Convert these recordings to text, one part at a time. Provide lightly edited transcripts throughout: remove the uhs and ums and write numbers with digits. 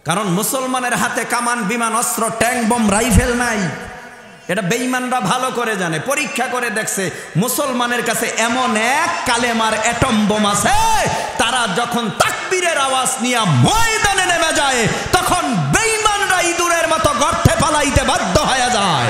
কারণ মুসলমানের হাতে কামান, বিমান, অস্ত্র, ট্যাঙ্ক, বম, রাইফেল নাই। এটা বেঈমানরা ভালো করে জানে, পরীক্ষা করে দেখছে। মুসলমানের কাছে এমন এক কালেমার অ্যাটম বোম আছে, তারা যখন তাকবীরের আওয়াজ নিয়ে ময়দানে নেমে যায়, তখন বেঈমানরা ইঁদুরের মতো গর্তে পালাইতে বাধ্য হয়ে যায়।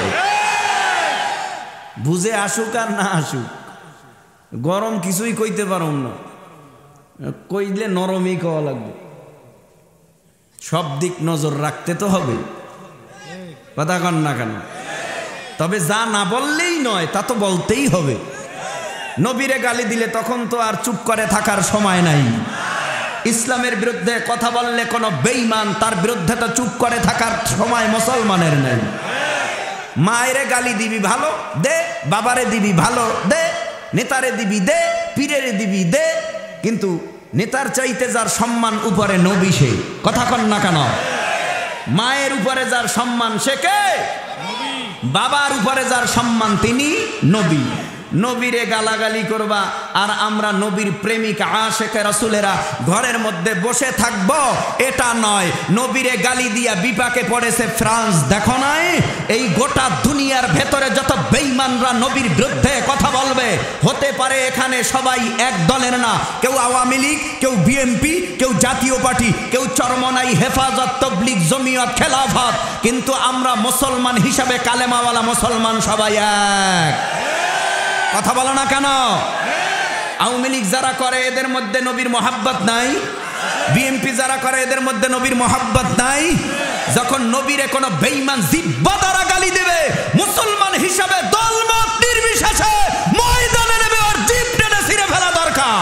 বুঝে আসুক আর না আসুক, গরম কিছুই কইতে পারুম না, কইলে নরমই কওয়া লাগবে। সব দিক নজর রাখতে তো হবে, কথা কন না কেন? তবে যা না বললেই নয়, তা তো বলতেই হবে। নবীরে গালি দিলে তখন তো আর চুপ করে থাকার সময় নাই। ইসলামের বিরুদ্ধে কথা বললে কোনো বেঈমান, তার বিরুদ্ধে তো চুপ করে থাকার সময় মুসলমানের নেই। মায়েরে গালি দিবি ভালো দে, বাবারে দিবি ভালো দে, নেতারে দিবি দে, পীরেরে দিবি দে, কিন্তু নেতার চাইতে যার সম্মান উপরে নবী, সে কথা কন না কেন? মায়ের উপরে যার সম্মান সে কে? বাবার উপরে যার সম্মান তিনি নবী। নবীরে গালাগালি করবা আর আমরা নবীর প্রেমিক আশেকে রাসূলেরা ঘরের মধ্যে বসে থাকব, এটা নয়। নবীরে গালি দিয়া বিপাকে পড়েছে ফ্রান্স, দেখো নাই? এই গোটা দুনিয়ার ভেতরে যত বেঈমানরা নবীর বিরুদ্ধে কথা বলবে, হতে পারে এখানে সবাই এক দলের না, কেউ আওয়ামী লীগ, কেউ বিএনপি, কেউ জাতীয় পার্টি, কেউ চরমনাই, হেফাজত, তাবলীগ, জমিয়ত, খেলাফত, কিন্তু আমরা মুসলমান হিসাবে কালেমাওয়ালা মুসলমান সবাই এক। কথা বলো না কেন? আওয়ামী লীগ যারা করে এদের মধ্যে নবীর মহাব্বত নাই? বিএনপি যারা করে এদের মধ্যে নবীর মহাব্বত নাই? যখন নবীরে কোনো বেঈমান জিহ্বা দ্বারা গালি দেবে, মুসলমান হিসাবে দলমত নির্বিশেষে ময়দানে নেমে ওর জিহ্বা টেনে ছিঁড়ে ফেলা দরকার।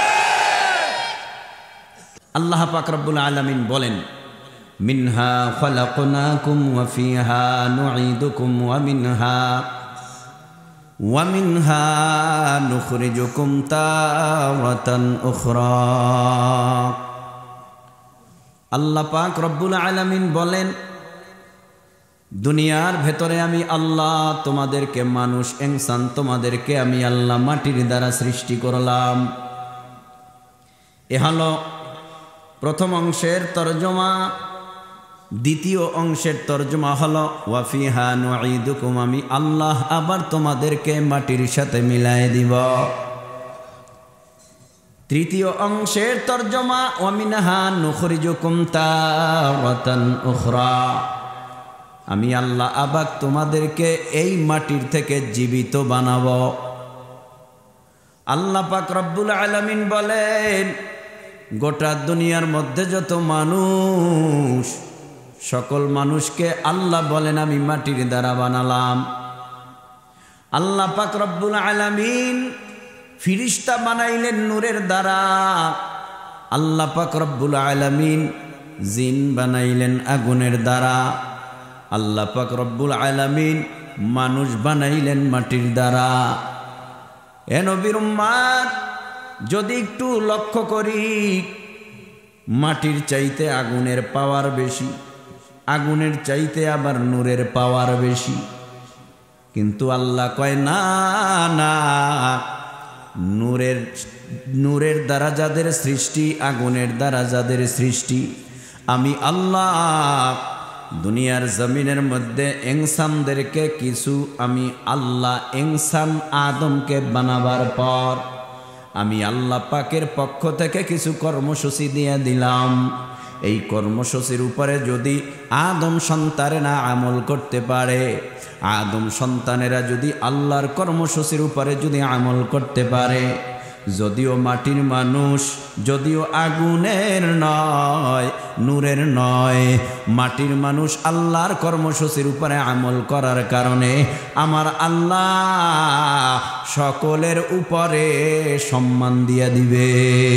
আল্লাহ পাক রব্বুল আলামিন বলেন, মিনহা খালাকনাকুম ওয়া ফিহা নুঈদুকুম ওয়া মিনহা নুখরিজুকুম তাওরাতান উখরা। আল্লাহ পাক রব্বুল আলামিন বলেন, দুনিয়ার ভেতরে আমি আল্লাহ তোমাদেরকে, মানুষ ইনসান তোমাদেরকে আমি আল্লাহ মাটির দ্বারা সৃষ্টি করলাম। এ হলো প্রথম অংশের তরজমা। দ্বিতীয় অংশের তরজমা হলো ওয়া ফিহা নুঈদুকুম, আমি আল্লাহ আবার তোমাদেরকে মাটির সাথে মিলাই দিব। তৃতীয় অংশের তরজমা ওয়া মিনহা নুখরিজুকুম তাওরাতান উখরা, আমি আল্লাহ আবার তোমাদেরকে এই মাটির থেকে জীবিত বানাবো। আল্লাহ পাক রব্বুল আলামিন বলেন, গোটা দুনিয়ার মধ্যে যত মানুষ, সকল মানুষকে আল্লাহ বলেন আমি মাটির দ্বারা বানালাম। আল্লাহ পাক রব্বুল আলামিন ফিরিস্তা বানাইলেন নূরের দ্বারা। আল্লাহ পাক রব্বুল আলামিন জিন বানাইলেন আগুনের দ্বারা। আল্লাহ পাক রব্বুল আলামিন মানুষ বানাইলেন মাটির দ্বারা। এ নবীর উম্মত, যদি একটু লক্ষ্য করি, মাটির চাইতে আগুনের পাওয়ার বেশি, আগুনের চাইতে আবার নূরের পাওয়ার বেশি। কিন্তু আল্লাহ কয় না না, নূরের দ্বারা যাদের সৃষ্টি, আগুনের দ্বারা যাদের সৃষ্টি, আমি আল্লাহ দুনিয়ার জমিনের মধ্যে ইনসানদেরকে কিছু, আমি আল্লাহ ইনসান আদমকে বানাবার পর আমি আল্লাহ পাকের পক্ষ থেকে কিছু কর্মসূচি দিয়ে দিলাম। এই কর্মসূচির উপরে যদি আদম সন্তানেরা আমল করতে পারে, আদম সন্তানেরা যদি আল্লাহর কর্মসূচির উপরে যদি আমল করতে পারে, যদিও মাটির মানুষ, যদিও আগুনের নয়, নূরের নয়, মাটির মানুষ আল্লাহর কর্মসূচির উপরে আমল করার কারণে আমার আল্লাহ সকলের উপরে সম্মান দিয়ে দিবে।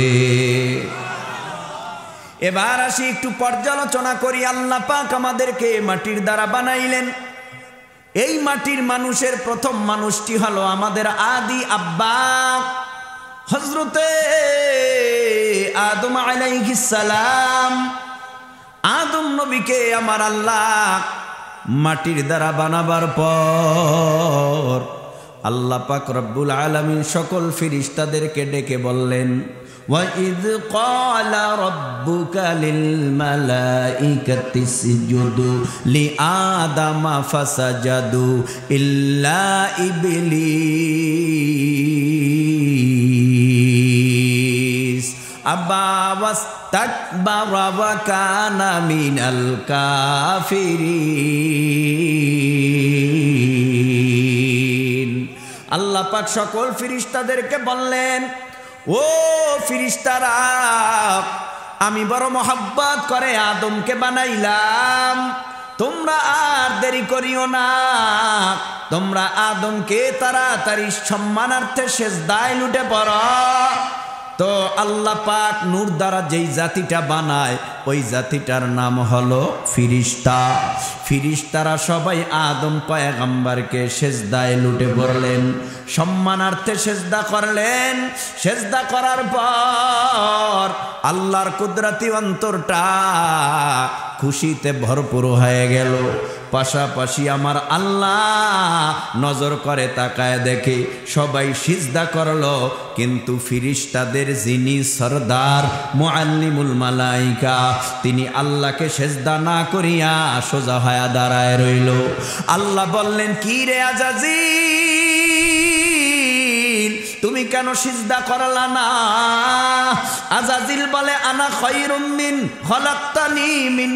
এবার আসি একটু পর্যালোচনা করি। আল্লাহ পাক আমাদেরকে মাটির দ্বারা বানাইলেন। এই মাটির মানুষের প্রথম মানুষটি হলো আমাদের আদি আব্বা হযরতে আদম আলাইহিস সালাম। আদম নবীকে আমার আল্লাহ মাটির দ্বারা বানাবার পর আল্লাহ পাক রব্বুল আলামিন সকল ফেরেশতাদেরকে ডেকে বললেন, وَإِذْ قَالَ رَبُّكَ لِلْمَلَائِكَةِ اسْجُدُوا لِآدَمَ فَسَجَدُوا إِلَّا إِبْلِيسَ أَبَى وَاسْتَكْبَرَ وَكَانَ مِنَ الْكَافِرِينَ। আল্লাহ পাক সকল ফেরেশতাদেরকে বললেন, ও ফেরেশতারা, আমি বড় মোহাব্বত করে আদমকে বানাইলাম, তোমরা আর দেরি করিও না, তোমরা আদমকে তাড়াতাড়ি সম্মানার্থে সিজদায় লুটে পড়ো। তো আল্লাহ পাক নূর দ্বারা যেই জাতিটা বানায় ওই জাতিটার নাম হলো ফিরিস্তা। ফিরিস্তারা সবাই আদম পয়গম্বরকে সিজদায় লুটে পড়লেন, সম্মানার্থে সিজদা করলেন। সিজদা করার পর আল্লাহর কুদরতি অন্তরটা খুশিতে ভরপুর হয়ে গেল। পাশাপাশি আমার আল্লাহ নজর করে তাকায় দেখে সবাই সিজদা করলো, কিন্তু ফিরিস্তাদের যিনি সরদার মুআল্লিমুল মালাইকা তিনি আল্লাহকে সিজদা না করিয়া সোজা হয়ে দাঁড়ায় রইল। আল্লাহ বললেন, কি রে আজাজিল, তুমি কেন সিজদা করলা না? আজাজিল বলে, আনা খায়রুম মিন খলাকতানি মিন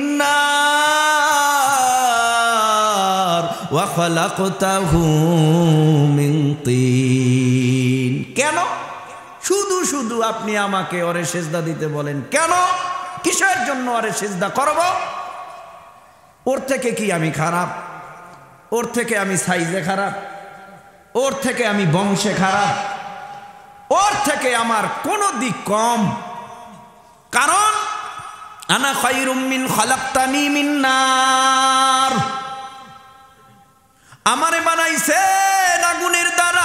নার ওয়া খলাকতাহু মিন তিন। কেন শুধু শুধু আপনি আমাকে ওরে সিজদা দিতে বলেন কেন? কিসের জন্য ওরে সিজদা করব? ওর থেকে কি আমি খারাপ? ওর থেকে আমি সাইজে খারাপ? ওর থেকে আমি বংশে খারাপ? ওর থেকে আমার কোন দিক কম? কারণ আনা খায়রুম মিন খলাকতানি মিন নার, আমারে বানাইছেন আগুনের দ্বারা,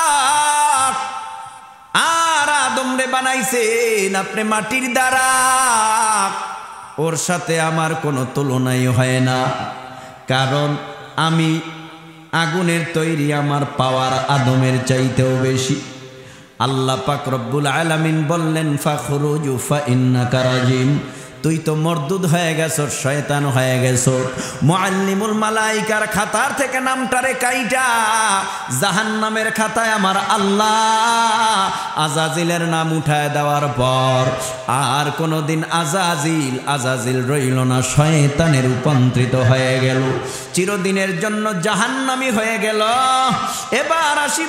আর আদমরে বানাইছেন আপনি মাটির দ্বারা। ওর সাথে আমার কোনো তুলনাই হয় না, কারণ আমি আগুনের তৈরি, আমার পাওয়ার আদমের চাইতেও বেশি। আল্লাহ পাক রব্বুল আলামিন বললেন, ফাখরুজু ফাইন্নাকা রাজিম, তুই তো মরদুদ হয়ে গেছ, শয়তান হয়ে গেছ। মুআল্লিমুল মালাইকার খাতার থেকে নামটারে কাইটা জাহান্নামের খাতায় আমার আল্লাহ আজাজিলের নাম উঠায় দেওয়ার পর আর কোনোদিন আজাজিল রইল না, শয়তানে রূপান্তরিত হয়ে গেল, চিরদিনের জন্য জাহান্নামী হয়ে গেল। এবার আসি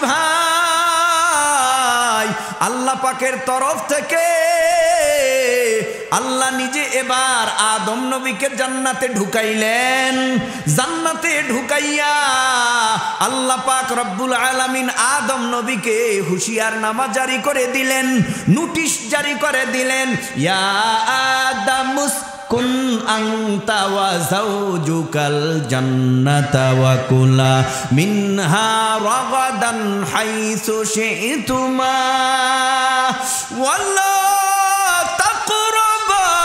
ভাই, আল্লাহ পাকের তরফ থেকে আল্লাহ নিজে এবার আদম নবীকে জান্নাতে ঢুকাইলেন। জান্নাতে ঢুকাইয়া আল্লাহ পাক রব্বুল আলামিন আদম নবীকে হুঁশিয়ারনামা জারি করে দিলেন, নোটিশ জারি করে দিলেন, ইয়া আদামুস কুন আনতা ওয়া যাওজুকাল জান্নাতা ওয়া কুলা মিনহা রাগাদান হাইসু শি'তুমা ওয়ালা তাকরাবা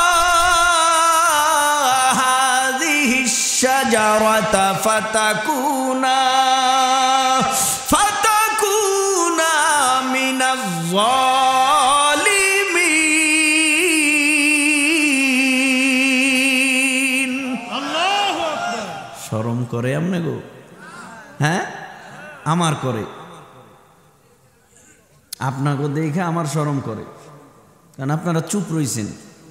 হাযিহি শাজারাতা ফাতাকুনা মিনাজ যালিমিন। আল্লাহু আকবার। শরম করে আমনে গো? হ্যাঁ, আমার করে, আপনাকে দেখে আমার শরম করে, কারণ আপনারা চুপ রইছেন।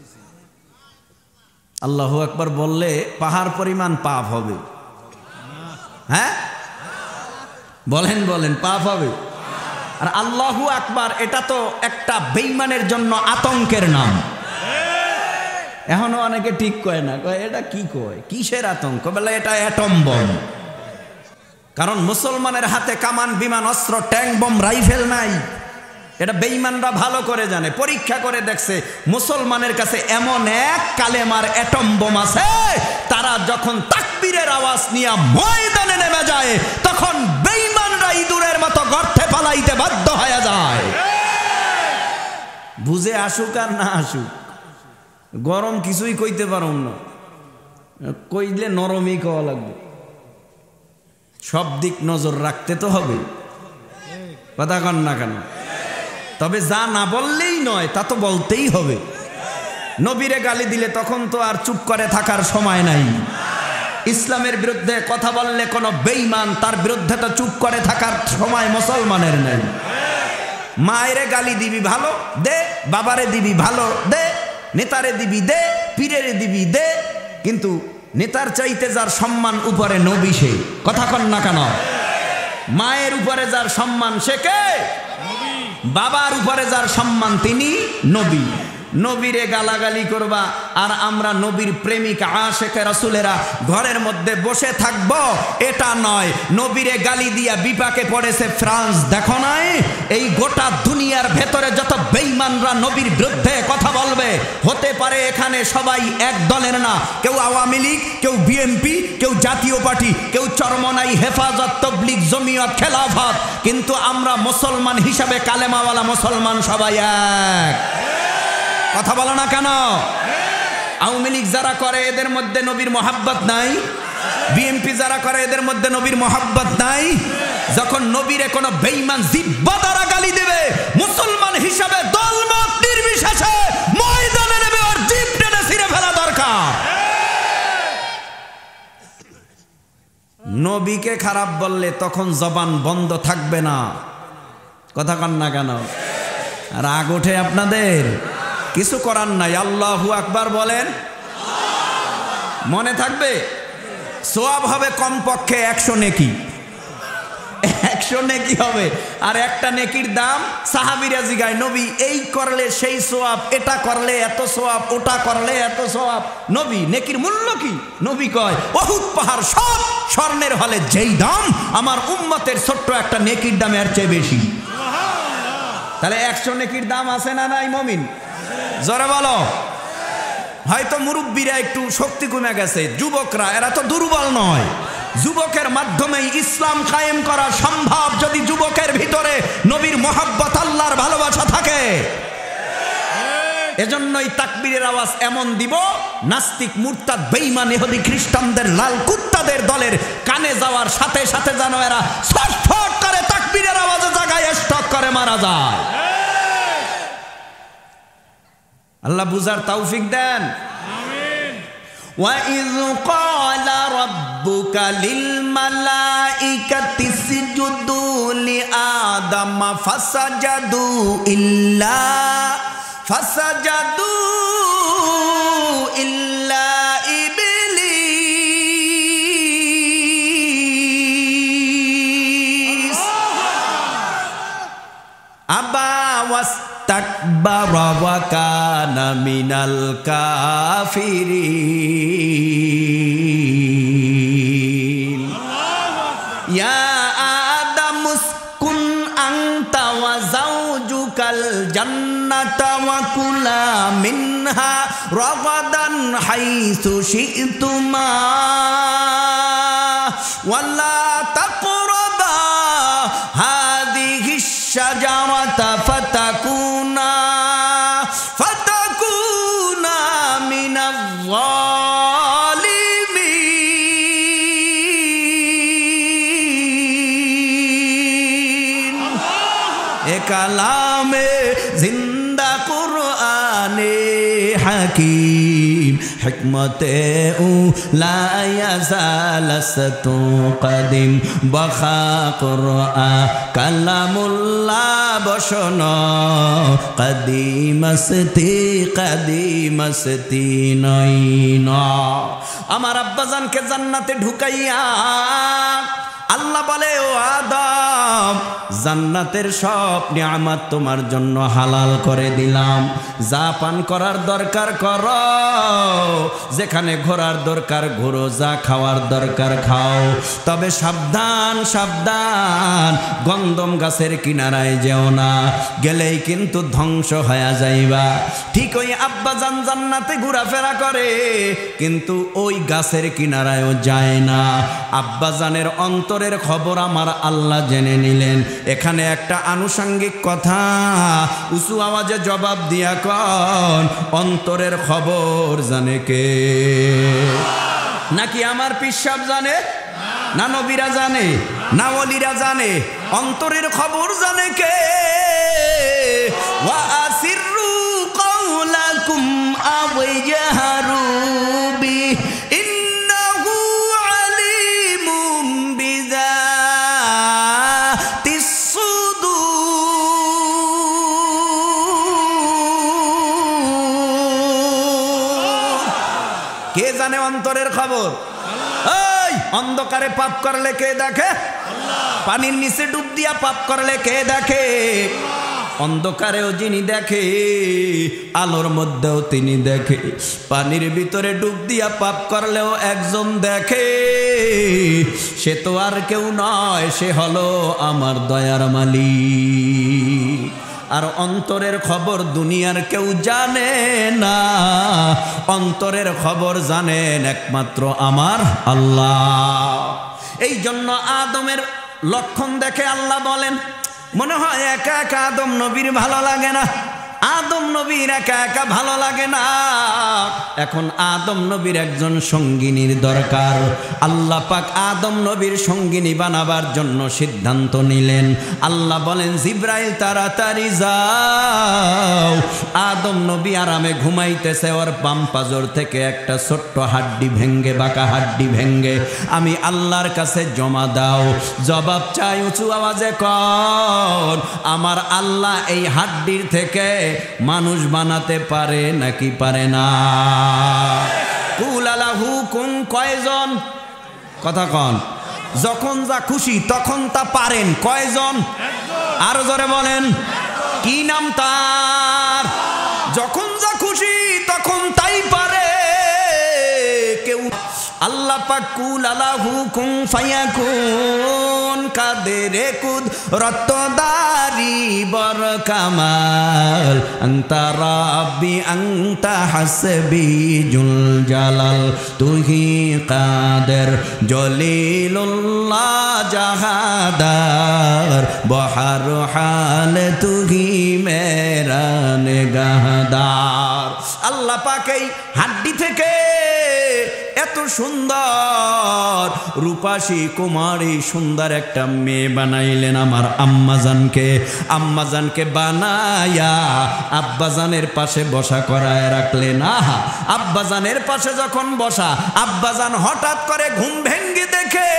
আল্লাহু আকবার বললে পাহাড় পরিমাণ পাপ হবে। হ্যাঁ বলেন বলেন, পাপ হবে। আর আল্লাহু আকবার এটা তো একটা বেঈমানের জন্য আতঙ্কের নাম। এখনো অনেকে ঠিক কয় না, কয় এটা কি কয়, কিসের আতঙ্ক? বলে এটা অ্যাটম বম। কারণ মুসলমানের হাতে কামান, বিমান, অস্ত্র, ট্যাঙ্ক, বম, রাইফেল নাই। এটা বেঈমানরা ভালো করে জানে, পরীক্ষা করে দেখছে। মুসলমানের কাছে এমন এক কালেমার অ্যাটম বোম আছে, তারা যখন তাকবীরের আওয়াজ নিয়ে ময়দানে নেমে যায় তখন বেঈমানরা ইঁদুরের মতো গর্তে পালাইতে বাধ্য হয়ে যায়। বুঝে আসুক আর না আসুক, গরম কিছুই কইতে পারুম না, কইলে নরমই কওয়া লাগবে। সব দিক নজর রাখতে তো হবে, কথা কন না কেন? তবে যা না বললেই নয়, তা তো বলতেই হবে। নবীরে গালি দিলে তখন তো আর চুপ করে থাকার সময় নাই। ইসলামের বিরুদ্ধে কথা বললে কোনো বেঈমান, তার বিরুদ্ধে তো চুপ করে থাকার সময় মুসলমানের নাই। মায়েরে গালি দিবি ভালো দে, বাবারে দিবি ভালো দে, নেতারে দিবি দে, পীরেরে দিবি দে, কিন্তু নেতার চাইতে যার সম্মান উপরে নবী, সে কথা কন না কেন? মায়ের উপরে যার সম্মান সে কে? বাবার উপরে যার সম্মান তিনি নবী। নবীরে গালাগালি করবা আর আমরা নবীর প্রেমিক আশেকে রাসূলেরা ঘরের মধ্যে বসে থাকব, এটা নয়। নবীরে গালি দিয়া বিপাকে পড়েছে ফ্রান্স, দেখো নাই? এই গোটা দুনিয়ার ভেতরে যত বেঈমানরা নবীর বিরুদ্ধে কথা বলবে, হতে পারে এখানে সবাই এক দলের না, কেউ আওয়ামী লীগ, কেউ বিএনপি, কেউ জাতীয় পার্টি, কেউ চরমনাই, হেফাজত, তবলিগ, জমিয়ত, খেলাফত, কিন্তু আমরা মুসলমান হিসাবে কালেমাওয়ালা মুসলমান সবাই এক। কথা বলো না কেন? আওয়ামী লীগ যারা করে এদের মধ্যে নবীর মহাব্বত নাই? বিএনপি যারা করে এদের মধ্যে নবীর মহাব্বত নাই? যখন নবীরে কোনো বেঈমান জিহ্বা দ্বারা গালি দেবে, মুসলমান হিসাবে দলমত নির্বিশেষে ময়দানে নেমে ওর জিহ্বা টেনে ছিঁড়ে ফেলা দরকার। নবীকে খারাপ বললে তখন জবান বন্ধ থাকবে না। কথা কন না কেন? রাগ ওঠে আপনাদের? কিছু করার নাই, আল্লাহু আকবার বলেন, মনে থাকবে। সওয়াব হবে কমপক্ষে 100 নেকি, 100 নেকি হবে। আর একটা নেকির দাম সাহাবীরা জিগায়, নবী এই করলে সেই সওয়াব, এটা করলে এত সওয়াব, ওটা করলে এত সওয়াব, নবী নেকির মূল্য কি? নবী কয় উহুদ পাহাড় সব স্বর্ণের হলে যেই দাম, আমার উম্মতের ছোট্ট একটা নেকির দাম এর চেয়ে বেশি। তাহলে 100 নেকির দাম আছে না নাই মুমিন? জোরে বলো। হয়তো মুরব্বীরা একটু শক্তি কমে গেছে, যুবকরা এরা তো দুর্বল নয়। যুবকের মাধ্যমেই ইসলাম কায়েম করা সম্ভব, যদি যুবকের ভিতরে নবীর মহব্বত, আল্লাহর ভালোবাসা থাকে। এজন্যই তাকবীরের আওয়াজ এমন দিব, নাস্তিক, মুরতাদ, বেঈমান, ইহুদি, খ্রিস্টানদের লাল কুত্তাদের দলের কানে যাওয়ার সাথে সাথে যেন এরা ছটফট করে তাকবীরের আওয়াজে জায়গায় স্টক করে মারা যায়। আল্লাহ বুঝার তৌফিক দেন। আমিন। ওয়া ইয ক্বালা রাব্বুকা লিল মালাইকাতি ইসজুদু লি আদম ফাসাজাদু ইল্লা ইবলিস আবা ওয়াস্তাকবারা ওয়া কানা মিনাল কাফিরিন। ইয়া আদম উসকুন আনতা ওয়া যাওজুকাল জান্নাতা ওয়া কুলা মিনহা রাগাদান হাইসু শি'তুমা ওয়া লা তাকরাবা হাযিহিশ শাজারাতা ফাতাকুনা মিনাজ যালিমিন। এ কালামে জিন্দা কুরআনে হাকিম, হিকমতে লা ইয়াজালাসতু কদিম বখা কুরআ কালামুল্লাহ বসন কদিমস্তি নইন। আমার আব্বাজানকে জান্নাতে ঢুকাইয়া আল্লাহ বলে, ও আদম, জান্নাতের সব নিয়ামত তোমার জন্য হালাল করে দিলাম, যা পান করার দরকার করো, যেখানে ঘোরার দরকার ঘোরো, যা খাওয়ার দরকার খাও, তবে সাবধান সাবধান, গন্ধম গাছের কিনারায় যেও না, গেলেই কিন্তু ধ্বংস হয়ে যাইবা। ঠিক ওই আব্বাজান জান্নাতে ঘোরাফেরা করে, কিন্তু ওই গাছের কিনারায়ও যায় না। আব্বাজানের অন্তরের খবর আমার আল্লাহ জেনে নিলেন। এখানে একটা আনুষঙ্গিক কথা উঁচু আওয়াজে জবাব দিয়া কন, অন্তরের খবর জানে কে? নাকি আমার পিসাব জানে? না নবীরা জানে? না ওলিরা জানে? অন্তরের খবর জানে কে? ওয়া আসিররু কাওলাকুম আও ইজহারু বি ইন্নাহু আলিমুম বিযাতিস সুদূর। কে জানে অন্তরের খবর? এই অন্ধকারে পাপ করলে কে দেখে? পানির নিচে ডুব দিয়া পাপ করলে কে দেখে? অন্ধকারেও যিনি দেখে, আলোর মধ্যেও তিনি দেখে। পানির ভিতরে ডুব দিয়া পাপ করলেও একজন দেখে, সে তো আর কেউ নয়, সে হলো আমার দয়ার মালিক। আর অন্তরের খবর দুনিয়ার কেউ জানে না, অন্তরের খবর জানেন একমাত্র আমার আল্লাহ। এই জন্য আদমের লক্ষণ দেখে আল্লাহ বলেন, মনে হয় একা একা আদম নবীর ভালো লাগে না, আদম নবীর একা একা ভালো লাগে না, এখন আদম নবীর একজন সঙ্গিনীর দরকার। আল্লাহ পাক আদম নবীর সঙ্গিনী বানাবার জন্য সিদ্ধান্ত নিলেন। আল্লাহ বলেন, জিব্রাইল তাড়াতাড়ি যাও। আদম নবী আরামে ঘুমাইতেছে, ওর বাম পাজর থেকে একটা ছোট্ট হাড্ডি ভেঙ্গে, বাঁকা হাড্ডি ভেঙ্গে আমি আল্লাহর কাছে জমা দাও। জবাব চাই উঁচু আওয়াজে কর, আমার আল্লাহ এই হাড্ডির থেকে মানুষ বানাতে পারে নাকি পারে না? কুল আলাহু কুন, কয়জন? কথা কন। যখন যা খুশি তখন তা পারেন, কয়জন? আরো জোরে বলেন, কি নাম তার? যখন যা খুশি তখন তাই পারে কেউ। আল্লাহ পাক কুল আলাহু কুন ফায়াকুন, কাদেরে কুদরত দারি বর কামাল, আনতা রাব্বি আনতা হাসবি জুল জালাল, তুহি কাদের জলিলুল্লাহ জাহাদার, বহার হাল তুহি মেরা নিগাহদার। আল্লাহ পাক এই হাড্ডি থেকে এত সুন্দর রূপাসী কুমারী সুন্দর একটা মেয়ে বানাইলেন আমার আম্মাজানকে। আম্মাজানকে বানায়া আব্বাজানের পাশে বসা করায় রাখলেন। আহা, আব্বাজানের পাশে যখন বসা, আব্বাজান হঠাৎ করে ঘুম ভেঙ্গে দেখে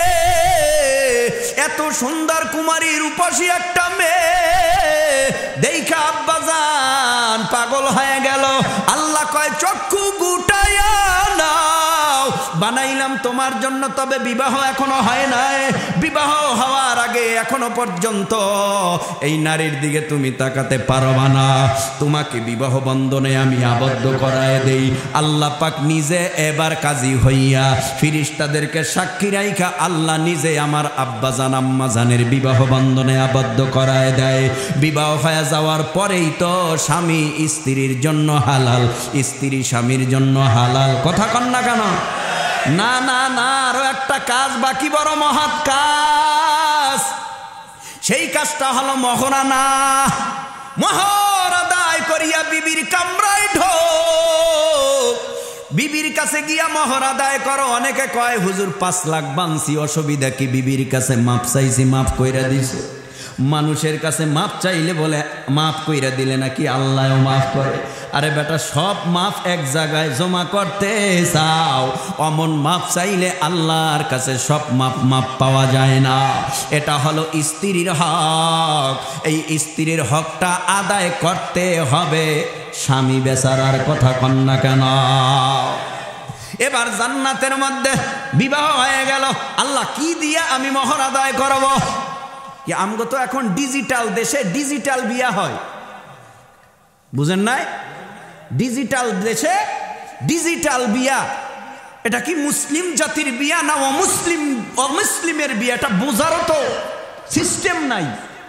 এত সুন্দর কুমারী রূপাসী একটা মেয়ে দেখা আব্বাজান পাগল হয়ে গেল। আল্লাহ কয়, চক্ষু গুটায়া নাও, বানাইলাম তোমার জন্য, তবে বিবাহ এখনো হয় নাই। বিবাহ হওয়ার আগে এখনো পর্যন্ত এই নারীর দিকে তুমি তাকাতে পারবা না, তোমাকে বিবাহ বন্ধনে আমি আবদ্ধ করায় দেই। আল্লাহ পাক নিজে এবার কাজী হইয়া ফিরিস্তাদেরকে সাক্ষী রাইখা আল্লাহ নিজে আমার আব্বাজান আম্মাজানের বিবাহ বন্ধনে আবদ্ধ করায় দেয়। বিবাহ হয়ে যাওয়ার পরেই তো স্বামী স্ত্রীর জন্য হালাল, স্ত্রী স্বামীর জন্য হালাল। কথা কন না কেন? না না না, আরো একটা কাজ বাকি, বড় মহৎ কাজ। সেই কাজটা হলো মহরানা। মোহর আদায় করিয়া বিবির কামরায় ঢোক, বিবির কাছে গিয়া মোহর আদায় করো। অনেকে কয়, হুজুর 5 লাখ বানছি, অসুবিধা কি? বিবির কাছে মাপ চাইছি, মাপ কইরা দিছে। মানুষের কাছে মাপ চাইলে বলে মাফ কইরা দিলে নাকি আল্লাহও মাফ করে। আরে বেটা, সব মাফ এক জায়গায় জমা করতে চাও, অমন মাফ চাইলে আল্লাহর কাছে সব মাপ পাওয়া যায় না। এটা হলো স্ত্রীর হক, এই স্ত্রীর হকটা আদায় করতে হবে। স্বামী বেচারার কথা কন না কেন? এবার জান্নাতের মধ্যে বিবাহ হয়ে গেল। আল্লাহ কি দিয়া আমি মোহর আদায় করব? কি আমগো তো এখন ডিজিটাল দেশে ডিজিটাল বিয়া হয়, বুঝেন নাই? ডিজিটাল দেশে ডিজিটাল বিয়া। এটা কি মুসলিম জাতির বিয়া না অমুসলিমের বিয়া? এটা বোঝারও তো সিস্টেম নাই।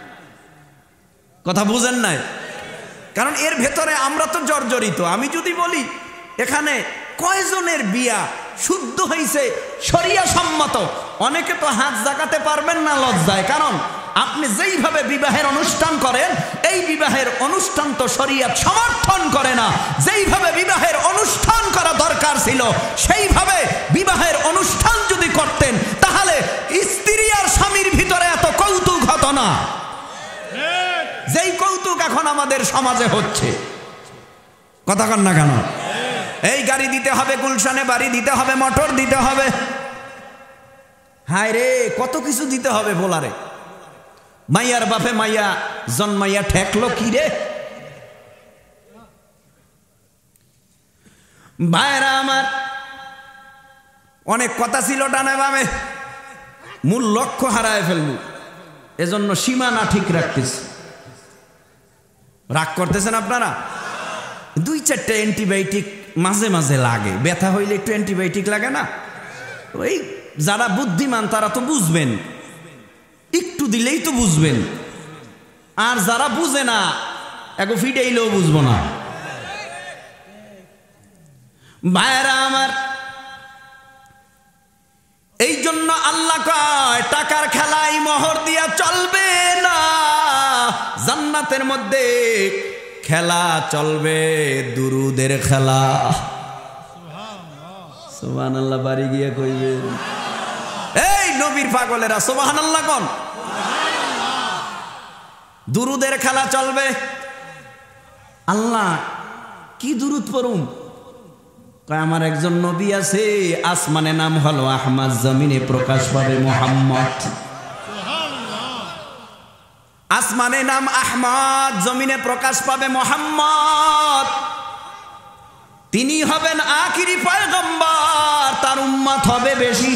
কথা বুঝেন নাই? কারণ এর ভেতরে আমরা তো জর্জরিত। আমি যদি বলি এখানে কয়জনের বিয়া শুদ্ধ হয়েছে শরিয়া সম্মত, অনেকে তো হাত জাগাতে পারবেন না লজ্জায়। কারণ আপনি যেইভাবে বিবাহের অনুষ্ঠান করেন, এই বিবাহের অনুষ্ঠান তো শরিয়ত সমর্থন করে না। যেইভাবে বিবাহের অনুষ্ঠান করা দরকার ছিল, সেইভাবে বিবাহের অনুষ্ঠান যদি করতেন, তাহলে স্ত্রী আর স্বামীর ভিতরে এত কৌতুক হতো না। যেই কৌতুক এখন আমাদের সমাজে হচ্ছে। কথা কন না কেন? এই গাড়ি দিতে হবে, গুলশানে বাড়ি দিতে হবে, মোটর দিতে হবে, হায় রে কত কিছু দিতে হবে বলারে। মাইয়ার বাপে মাইয়া জন্মাইয়া ঠেকলো কি রে? ভাইরা আমার, অনেক কথা ছিল ডানে বামে, মূল লক্ষ্য হারায় ফেলবো, এজন্য সীমানা ঠিক রাখতেছি। রাগ করতেছেন আপনারা? 2-4টা অ্যান্টিবায়োটিক মাঝে মাঝে লাগে, ব্যথা হইলে একটু অ্যান্টিবায়োটিক লাগে না? ওই যারা বুদ্ধিমান তারা তো বুঝবেন, একটু দিলেই তো বুঝবেন, আর যারা বুঝে না এগো ফিডাইলেও বুঝবো না। ভাইরা আমার, এই জন্য আল্লাহ কয় টাকার খেলাই মোহর দিয়া চলবে না, জান্নাতের মধ্যে খেলা চলবে দুরুদের খেলা। সুবহানাল্লাহ, বাড়ি গিয়ে কইবেন এই নবীর পাগলেরা সুবহানাল্লাহ কোন। দুরুদের খেলা চলবে। আল্লাহ কি দুরুদ পড়ুম? কয় আমার একজন নবী আছে, আসমানে নাম হলো আহমদ, জমিনে প্রকাশ পাবে মুহাম্মদ। আসমানে নাম আহমদ, জমিনে প্রকাশ পাবে মুহাম্মদ। তিনি হবেন আখিরি পয়গম্বর, তার উম্মত হবে বেশি।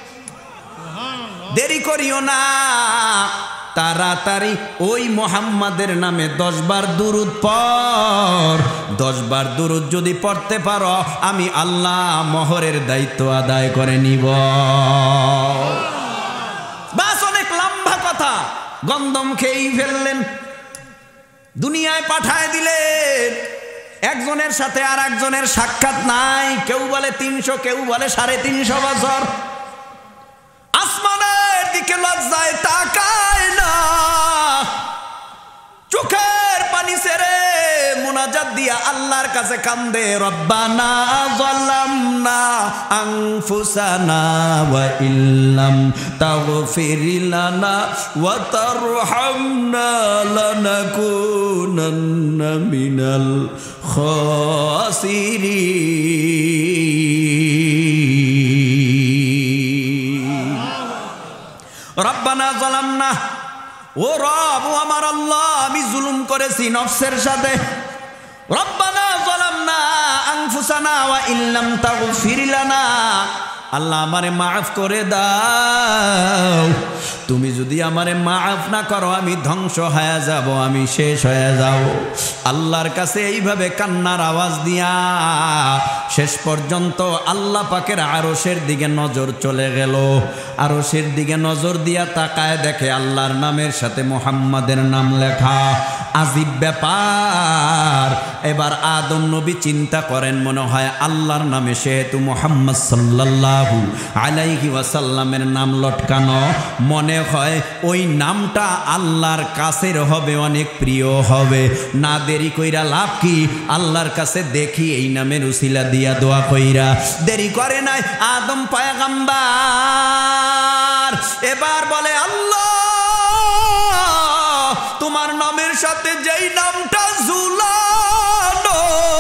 দেরি করিও না, তাড়াতাড়ি ওই মুহাম্মাদের নামে 10 বার দুরুদ পড়। 10 বার দুরুদ যদি পড়তে পারো, আমি আল্লাহ মোহরের দায়িত্ব আদায় করে নিব। বাস, অনেক লম্বা কথা, গন্ধম খেয়েই ফেললেন, দুনিয়ায় পাঠায় দিলেন। একজনের সাথে আর একজনের সাক্ষাৎ নাই, কেউ বলে 300, কেউ বলে 350 বছর। আসমানের দিকে লজ্জায় তাকায় না, চোখের পানি ছেড়ে মুনাজাত দিয়া আল্লাহর কাছে কান্দে, রব্বানা যালামনা আনফুসানা ওয়া ইল্লাম তাগফির লানা ওয়া তারহামনা লানাকুনান্না মিনাল খাসিরিন। রব্বানা যালামনা, ও রব, ও আমার আল্লাহ, আমি জুলুম করেছি নফসের সাথে। রব্বানা যালামনা আনফুসানা ওয়া ইল্লাম তাগফির লানা, আল্লাহ আমারে মাফ করে দাও। তুমি যদি আমারে মাফ না করো, আমি ধ্বংস হয়ে যাব, আমি শেষ হয়ে যাব। আল্লাহর কাছে এইভাবে কান্নার আওয়াজ দিয়া শেষ পর্যন্ত আল্লাহ পাকের আরশের দিকে নজর চলে গেল। আরশের দিকে নজর দিয়া তাকায়, দেখে আল্লাহর নামের সাথে মুহাম্মাদের নাম লেখা। আজীব ব্যাপার। এবার আদম নবী চিন্তা করেন, মনে হয় আল্লাহর নামে সেহেতু মুহাম্মদ সাল্লাল্লাহু আলাইহি ওয়াসাল্লামের নাম লটকানো, মনে হয় ওই নামটা আল্লাহর কাছের হবে, অনেক প্রিয় হবে। না দেরি কইরা লাভ কি, আল্লাহর কাছে দেখি এই নামের উসিলা দিয়া দোয়া কইরা। দেরি করে নাই আদম পয়গম্বর, এবার বলে আল্লাহ তোমার নামের সাথে যেই নামটা ঝুলানো,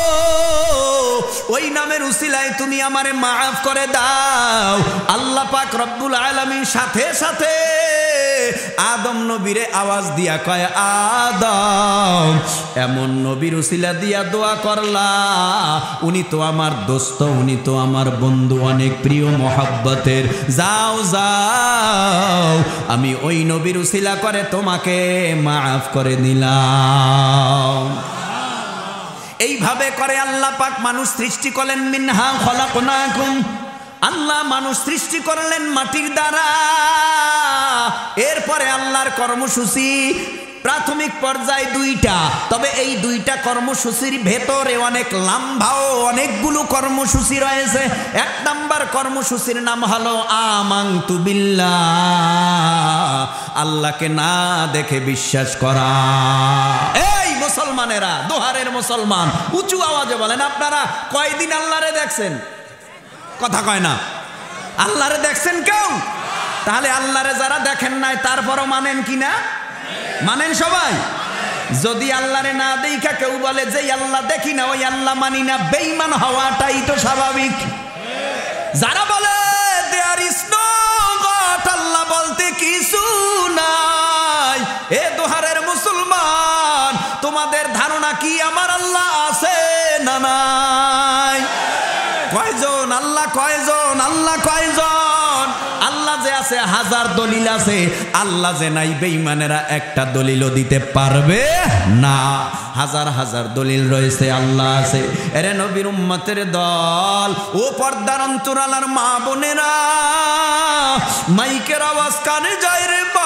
ওই নামের উসিলায় তুমি আমারে মাফ করে দাও। আল্লাহ পাক রব্বুল আলামিন সাথে সাথে আদম নবীরে আওয়াজ দিয়া কয়, আদম এমন নবীর উসিলা দিয়া দোয়া করলা, উনি তো আমার দোস্ত, উনি তো আমার বন্ধু, অনেক প্রিয় মহব্বতের। যাও যাও, আমি ওই নবীর উসিলা করে তোমাকে মাফ করে দিলাম। এইভাবে করে আল্লাহ পাক মানুষ সৃষ্টি করলেন। মিনহা খলাকনাকুম, আল্লাহ মানুষ সৃষ্টি করলেন মাটির দ্বারা। এরপরে আল্লাহর কর্মসূচি প্রাথমিক পর্যায়ে 2টা, তবে এই 2টা কর্মসূচির ভেতরে অনেক লম্বাও অনেকগুলো কর্মসূচি রয়েছে। 1 নাম্বার কর্মসূচির নাম হলো আমানতু বিল্লাহ, আল্লাহকে না দেখে বিশ্বাস করা। এই মুসলমানেরা, দোহারের মুসলমান, উঁচু আওয়াজে বলেন, আপনারা কয়দিন আল্লাহরে দেখছেন? কথা কয় না। আল্লাহরে দেখছেন কেউ? তাহলে আল্লাহরে যারা দেখেন নাই তারপরও মানেন কিনা? মানেন সবাই? যদি আল্লাহরে না দেখা কেউ বলে যে আল্লাহ দেখি না, ওই আল্লাহ মানি না, বেঈমান হওয়াটাই তো স্বাভাবিক। যারা বলে there is no God, Allah বলতে কিছু নাই, এ দোহারের মুসলমান, তোমাদের ধারণা কি আমার আল্লাহ আছে না নাই? কয়জন আল্লাহ? কয়জন আল্লাহ? কয়জন আল্লাহ? যে আছে হাজার দলিল আছে, আল্লাহ যে নাই বেঈমানেরা একটা দলিলও দিতে পারবে না। হাজার হাজার দলিল রয়েছে, আল্লাহ আছে। এরে নবীর উম্মতের দল, ও পর্দার অন্তরালার মা বোনেরা, মাইকের আওয়াজ কানে যায় রে বা,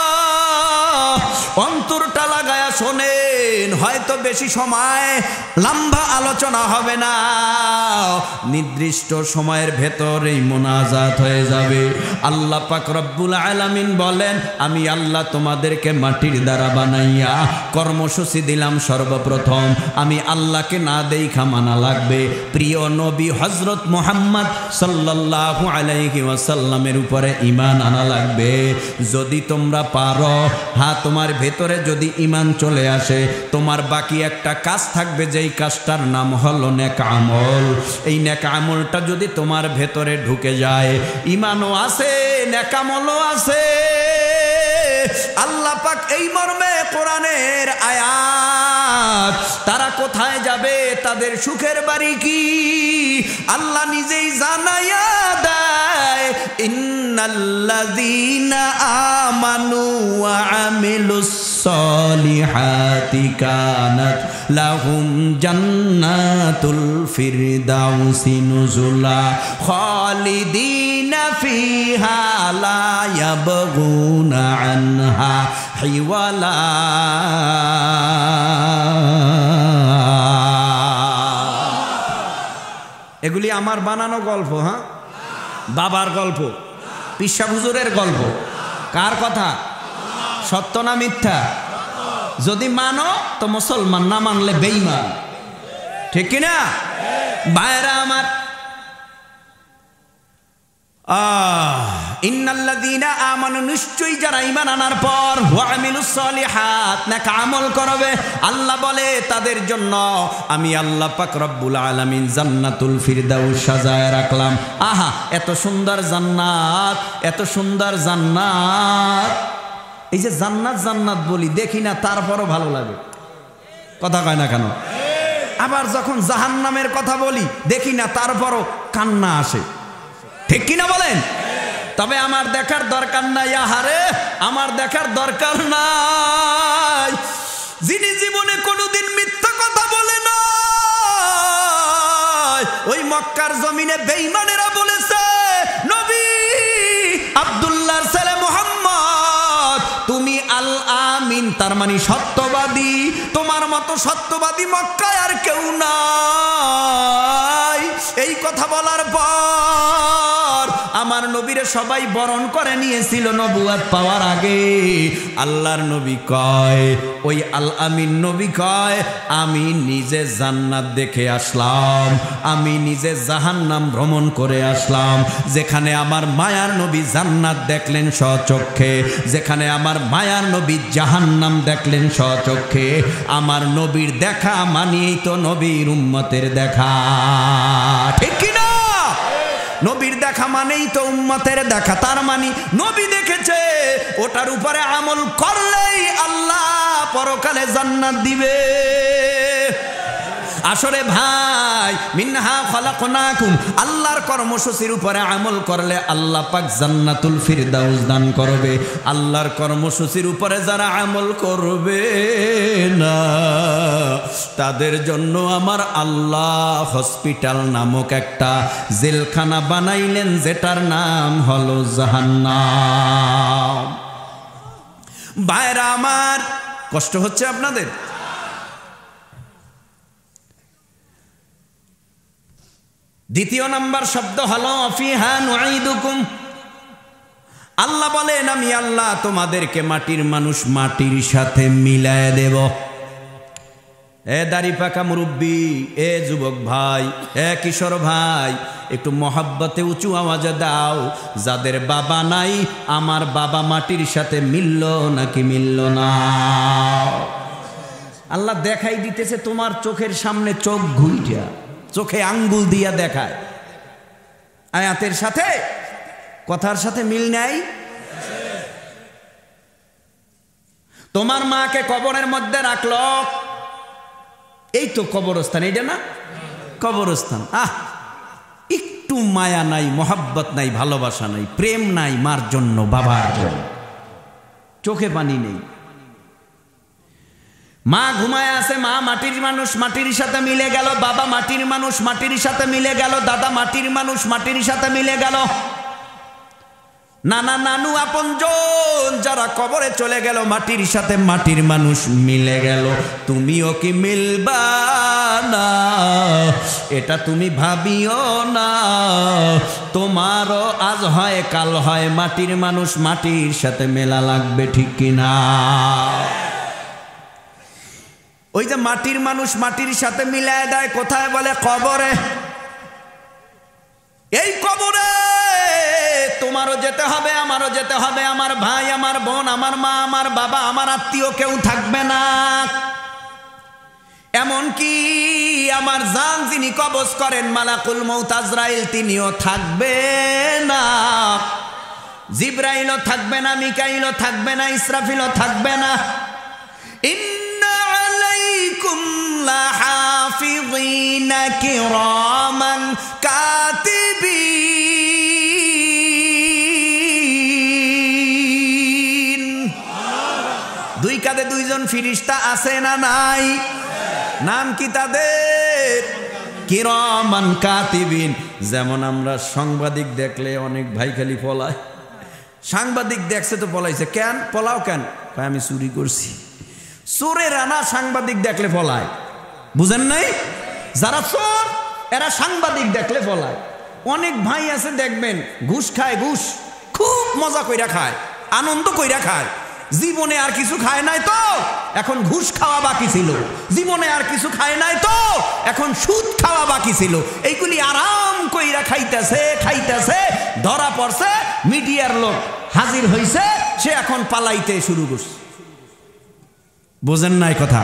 অন্তরটা লাগায়া শোনেন। হয়তো বেশি সময় লম্বা আলোচনা হবে না, নির্দিষ্ট সময়ের ভেতরেই মোনাজাত হয়ে যাবে। আল্লাহ পাক রব্বুল আলামিন বলেন, আমি আল্লাহ তোমাদেরকে মাটির দ্বারা বানাইয়া কর্মসূচি দিলাম। সর্বপ্রথম আমি আল্লাহকে না দেখা মানা লাগবে। প্রিয় নবী হযরত মুহাম্মদ সাল্লাল্লাহু আলাইহি ওয়াসাল্লামের উপরে ঈমান আনা লাগবে। যদি তোমরা পারো, হ্যাঁ, তোমার ভেতরে যদি ঈমান চলে আসে, তোমার বাকি একটা কাজ থাকবে, যেই কাজটার নাম হলো নেক আমল। এই নেক আমলটা যদি তোমার ভেতরে ঢুকে যায়, ঈমানও আছে, নেক আমলও আছে। আল্লাহ পাক এই মর্মে কোরআনের আয়াত, তারা কোথায় যাবে, তাদের সুখের বাড়ি কি, আল্লাহ নিজেই জানাইয়া দেয়। ইন্নাল্লাযীনা আমানু ওয়া আমিলুস সলিহাতি কানাত লাহুম জান্নাতুল ফিরদাউসি নুজুলা খালিদিনা ফিহা লা ইয়াবগুনা আনহা হিওয়ালা। এগুলি আমার বানানো গল্প, হ্যাঁ, বাবার গল্প, পিসা হুজুরের গল্প। কার কথা? সত্য না মিথ্যা? যদি মানো তো মুসলমান, না মানলে বেঈমান, ঠিক কিনা ভাইরা আমার? ইন্নাল্লাযীনা আমানু, নিশ্চয়ই যারা ঈমান আনার পর ওয়া আমিলুস সলিহাত, নেক আমল করবে, আল্লাহ বলে তাদের জন্য আমি আল্লাহ পাক রব্বুল আলামিন জান্নাতুল ফিরদাউস সাজায় রাখলাম। আহা, এত সুন্দর জান্নাত, এত সুন্দর জান্নাত। এই যে জান্নাত জান্নাত বলি, দেখি না, তারপরও ভালো লাগে, কথা কয় না কেন? আবার যখন জাহান্নামের কথা বলি, দেখি না, তারপরও কান্না আসে, ঠিক কিনা বলেন? তবে আমার দেখার দরকার নাই, আহারে আমার দেখার দরকার নাই। যিনি জীবনে কোনোদিন মিথ্যা কথা বলে না, ওই মক্কার জমিনে বেঈমানেরা বলেছে, নবী আব্দুল্লাহর ছেলে মুহাম্মদ তুমি আল আমিন, তার মানে সত্যবাদী। তোমার মতো সত্যবাদী মক্কায় আর কেউ নাই। এই কথা বলার পর আমার নবীরে সবাই বরণ করে নিয়েছিল নবুয়ত পাওয়ার আগে। আল্লাহর নবী কয়, ওই আল আমিন নবী কয়, আমি নিজে জান্নাত দেখে আসলাম, আমি নিজে জাহান্নাম ভ্রমণ করে আসলাম। যেখানে আমার মায়ার নবী জান্নাত দেখলেন স্বচক্ষে, যেখানে আমার মায়ার নবী জাহান্নাম দেখলেন স্বচক্ষে, আমার নবীর দেখা মানেই তো নবীর উম্মতের দেখা, ঠিক কিনা? নবীর দেখা মানেই তো উম্মতের দেখা। তার মানে নবী দেখেছে, ওটার উপরে আমল করলেই আল্লাহ পরকালে জান্নাত দিবে। আসলে ভাই, মিনহা খালাকনাকুম, আল্লাহর কর্মসূচির উপরে আমল করলে আল্লাহ পাক জান্নাতুল ফিরদাউস দান করবে। আল্লাহর কর্মসূচির উপরে যারা আমল করবে না, তাদের জন্য আমার আল্লাহ হসপিটাল নামক একটা জেলখানা বানাইলেন, যেটার নাম হলো জাহান্নাম। ভাইরা আমার, কষ্ট হচ্ছে আপনাদের? দ্বিতীয় নাম্বার শব্দ হলো ফিহা নুঈদুকুম। আল্লাহ বলেন, আমি আল্লাহ তোমাদেরকে মাটির মানুষ মাটির সাথে মিলায় দেব। এ দাড়ি পাকা মুরব্বী, এ যুবক ভাই, এ কিশোর ভাই, একটু মহাব্বতে উঁচু আওয়াজে দাও, যাদের বাবা নাই, আমার বাবা মাটির সাথে মিলল নাকি মিলল না? আল্লাহ দেখাই দিতেছে তোমার চোখের সামনে, চোখ ঘুইটা চোখে আঙ্গুল দিয়া দেখায়। আয়াতের সাথে কথার সাথে মিল নাই। তোমার মাকে কবরের মধ্যে রাখলো, এই তো কবরস্থান, এইটা না কবরস্থান। একটু মায়া নাই, মোহাব্বত নাই, ভালোবাসা নাই, প্রেম নাই মার জন্য, বাবার জন্য, চোখে পানি নেই। মা ঘুমায় আছে, মা মাটির মানুষ, মাটির সাথে মিলে গেল। বাবা মাটির মানুষ, মাটির সাথে মিলে গেল। দাদা মাটির মানুষ, মাটির সাথে মিলে গেল। নানা নানু আপনজন যারা কবরে চলে গেল, মাটির সাথে মাটির মানুষ মিলে গেল। তুমিও কি মিলবা না? এটা তুমি ভাবিও না। তোমারও আজ হয় কাল হয় মাটির মানুষ, মাটির সাথে মেলা লাগবে, ঠিক কিনা? ওই যে মাটির মানুষ মাটির সাথে মিলায় দেয় কোথায়? বলে কবরে। এই কবরে তোমারও যেতে হবে, আমারও যেতে হবে। আমার ভাই, আমার বোন, আমার মা, আমার বাবা, আমার আত্মীয় কেউ থাকবে না। এমনকি আমার জান যিনি কবজ করেন মালাকুল মউত আজরাইল, তিনিও থাকবে না। জিবরাইলও থাকবে না, মিকাইলও থাকবে না, ইসরাফিলও থাকবে না। ইন্না আলাইকুম লাহাফিযিনা কিরামান কাতিবিন। দুই কাঁধে দুইজন ফেরেশতা আছে না নাই? নাম কি তাদের? কিরামান কাতিবিন। যেমন আমরা সাংবাদিক দেখলে অনেক ভাই খালি পলায়। সাংবাদিক দেখছে তো পলাইছে, কেন পলাও কেন? আমি চুরি করছি। চোরে রানা সাংবাদিক দেখলে পলায়, বুঝেন নাই? যারা চোর এরা সাংবাদিক দেখলে পলায়। অনেক ভাই আছে দেখবেন ঘুষ খায়, ঘুষ খুব মজা কইরা খায়, আনন্দ কইরা খায়। জীবনে আর কিছু খায় নাই তো এখন ঘুষ খাওয়া বাকি ছিল। জীবনে আর কিছু খায় নাই তো এখন সুদ খাওয়া বাকি ছিল। এইগুলি আরাম কইরা খাইতেছে খাইতেছে, ধরা পড়ছে, মিডিয়ার লোক হাজির হইছে, সে এখন পালাইতে শুরু করছে। বোঝেন নাই কথা?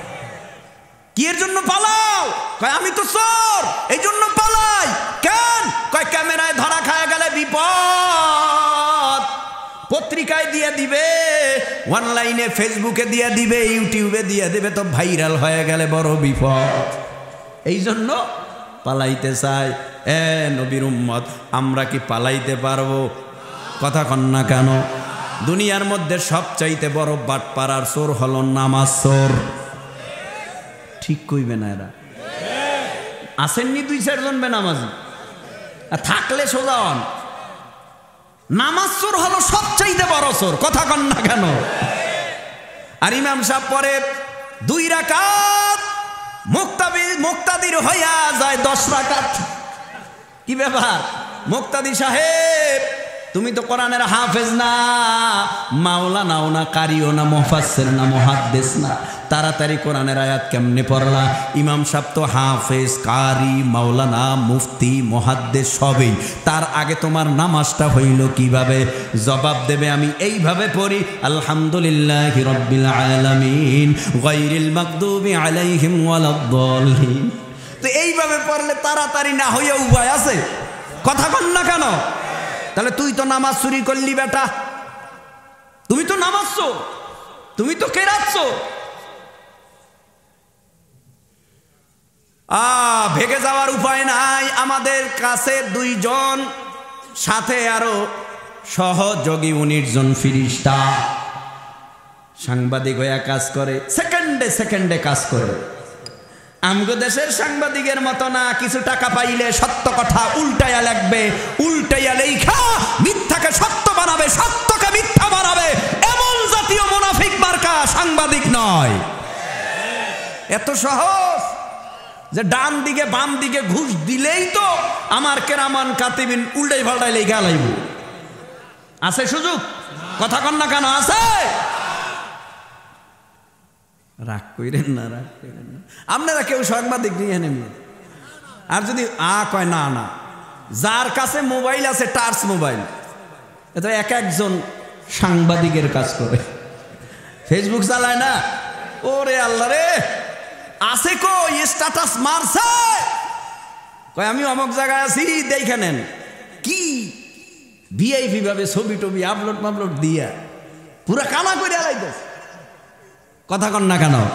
কি এর জন্য পালাও? কয় আমি তো চোর, এই জন্য পালাই। কেন? কয় ক্যামেরায় ধরা খায় গেলে বিপদ। পত্রিকায় দিয়ে দিবে, অনলাইনে ফেসবুকে দিয়ে দিবে, ইউটিউবে দিয়ে দিবে, তো ভাইরাল হয়ে গেলে বড় বিপদ। এই জন্য পালাইতে চাই। নবীর উম্মত আমরা কি পালাইতে পারবো? কথা কন না কেন? দুনিয়ার মধ্যে সবচাইতে বড় বাটপাড়ার চোর হলো নামাজ চোর। ঠিক কইবে না এরা? আসেননি দুই চারজন বেনামাজি, থাকলে সোজা হন। নামাজ চোর হলো সবচাইতে বড় চোর। কথা কন না কেন? আর ইমাম সাহেব পরে 2 রাকাত, মুক্তাদির হইয়া যায় 10 রাকাত। কি ব্যাপার? মুক্তাদি সাহেব তুমি তো কোরআনের হাফেজ না, মাওলানাও না, কারিও না, মুফাসসির না, মুহাদ্দিস না, তাড়াতাড়ি কোরআনের আয়াত কেমনে পড়লা? ইমাম সাহেব তো হাফেজ, কারি, মাওলানা, মুফতি, মুহাদ্দিস সবই। তার আগে তোমার নামাজটা হইল কিভাবে? জবাব দেবে আমি এইভাবে পড়ি, আলহামদুলিল্লাহি রাব্বিল আলামিন গায়রিল মাগদুবি আলাইহিম ওয়ালাদ-দাল্লিন। তো এইভাবে পড়লে তাড়াতাড়ি না হইয়া উপায় আছে? কথা কন না কেন? তাহলে তুই তো নামাজ চুরি করলি বেটা, তুমি তো নামাজছ, তুমি তো কেরাচ্ছ। ভেগে যাওয়ার উপায় নাই। আমাদের কাছে 2 জন, সাথে আরো সহযোগী 19 জন ফেরেশতা সাংবাদিক হয়ে কাজ করে, সেকেন্ডে সেকেন্ডে কাজ করে। আমগো দেশের সাংবাদিকের মতো না, কিছু টাকা পাইলে সত্য কথা উল্টাইয়া লাগবে, উল্টাইয়া লেখা মিথ্যাকে সত্য বানাবে, সত্যকে মিথ্যা বানাবে, এমন জাতীয় মুনাফিক মার্কা সাংবাদিক নয়। এত সহজ যে ডান দিকে বাম দিকে ঘুষ দিলেই তো আমার কেরামান কাতিবিন উল্টাই পাল্টাই লেখা লাইব। আছে সুযোগ? কথা কন না কেন? আছে? রাগ কইরেন না, রাগ কইরেন না। আপনারা কেউ সাংবাদিক নিয়ে নেবেন, আর যদি কয় না না, যার কাছে মোবাইল আছে, টাচ মোবাইল, এটা এক একজন সাংবাদিকের কাজ করে। ফেসবুক চালায় না, ওরে আল্লাহ রে, আছে কই স্ট্যাটাস মারছে, কয় আমি অমুক জায়গায় আছি দেখে নেন। কি ভিআইপি ভাবে ছবি টবি আপলোড মাপলোড দিয়া পুরা কানা করে লাইতেছে। কথা কন না কেন?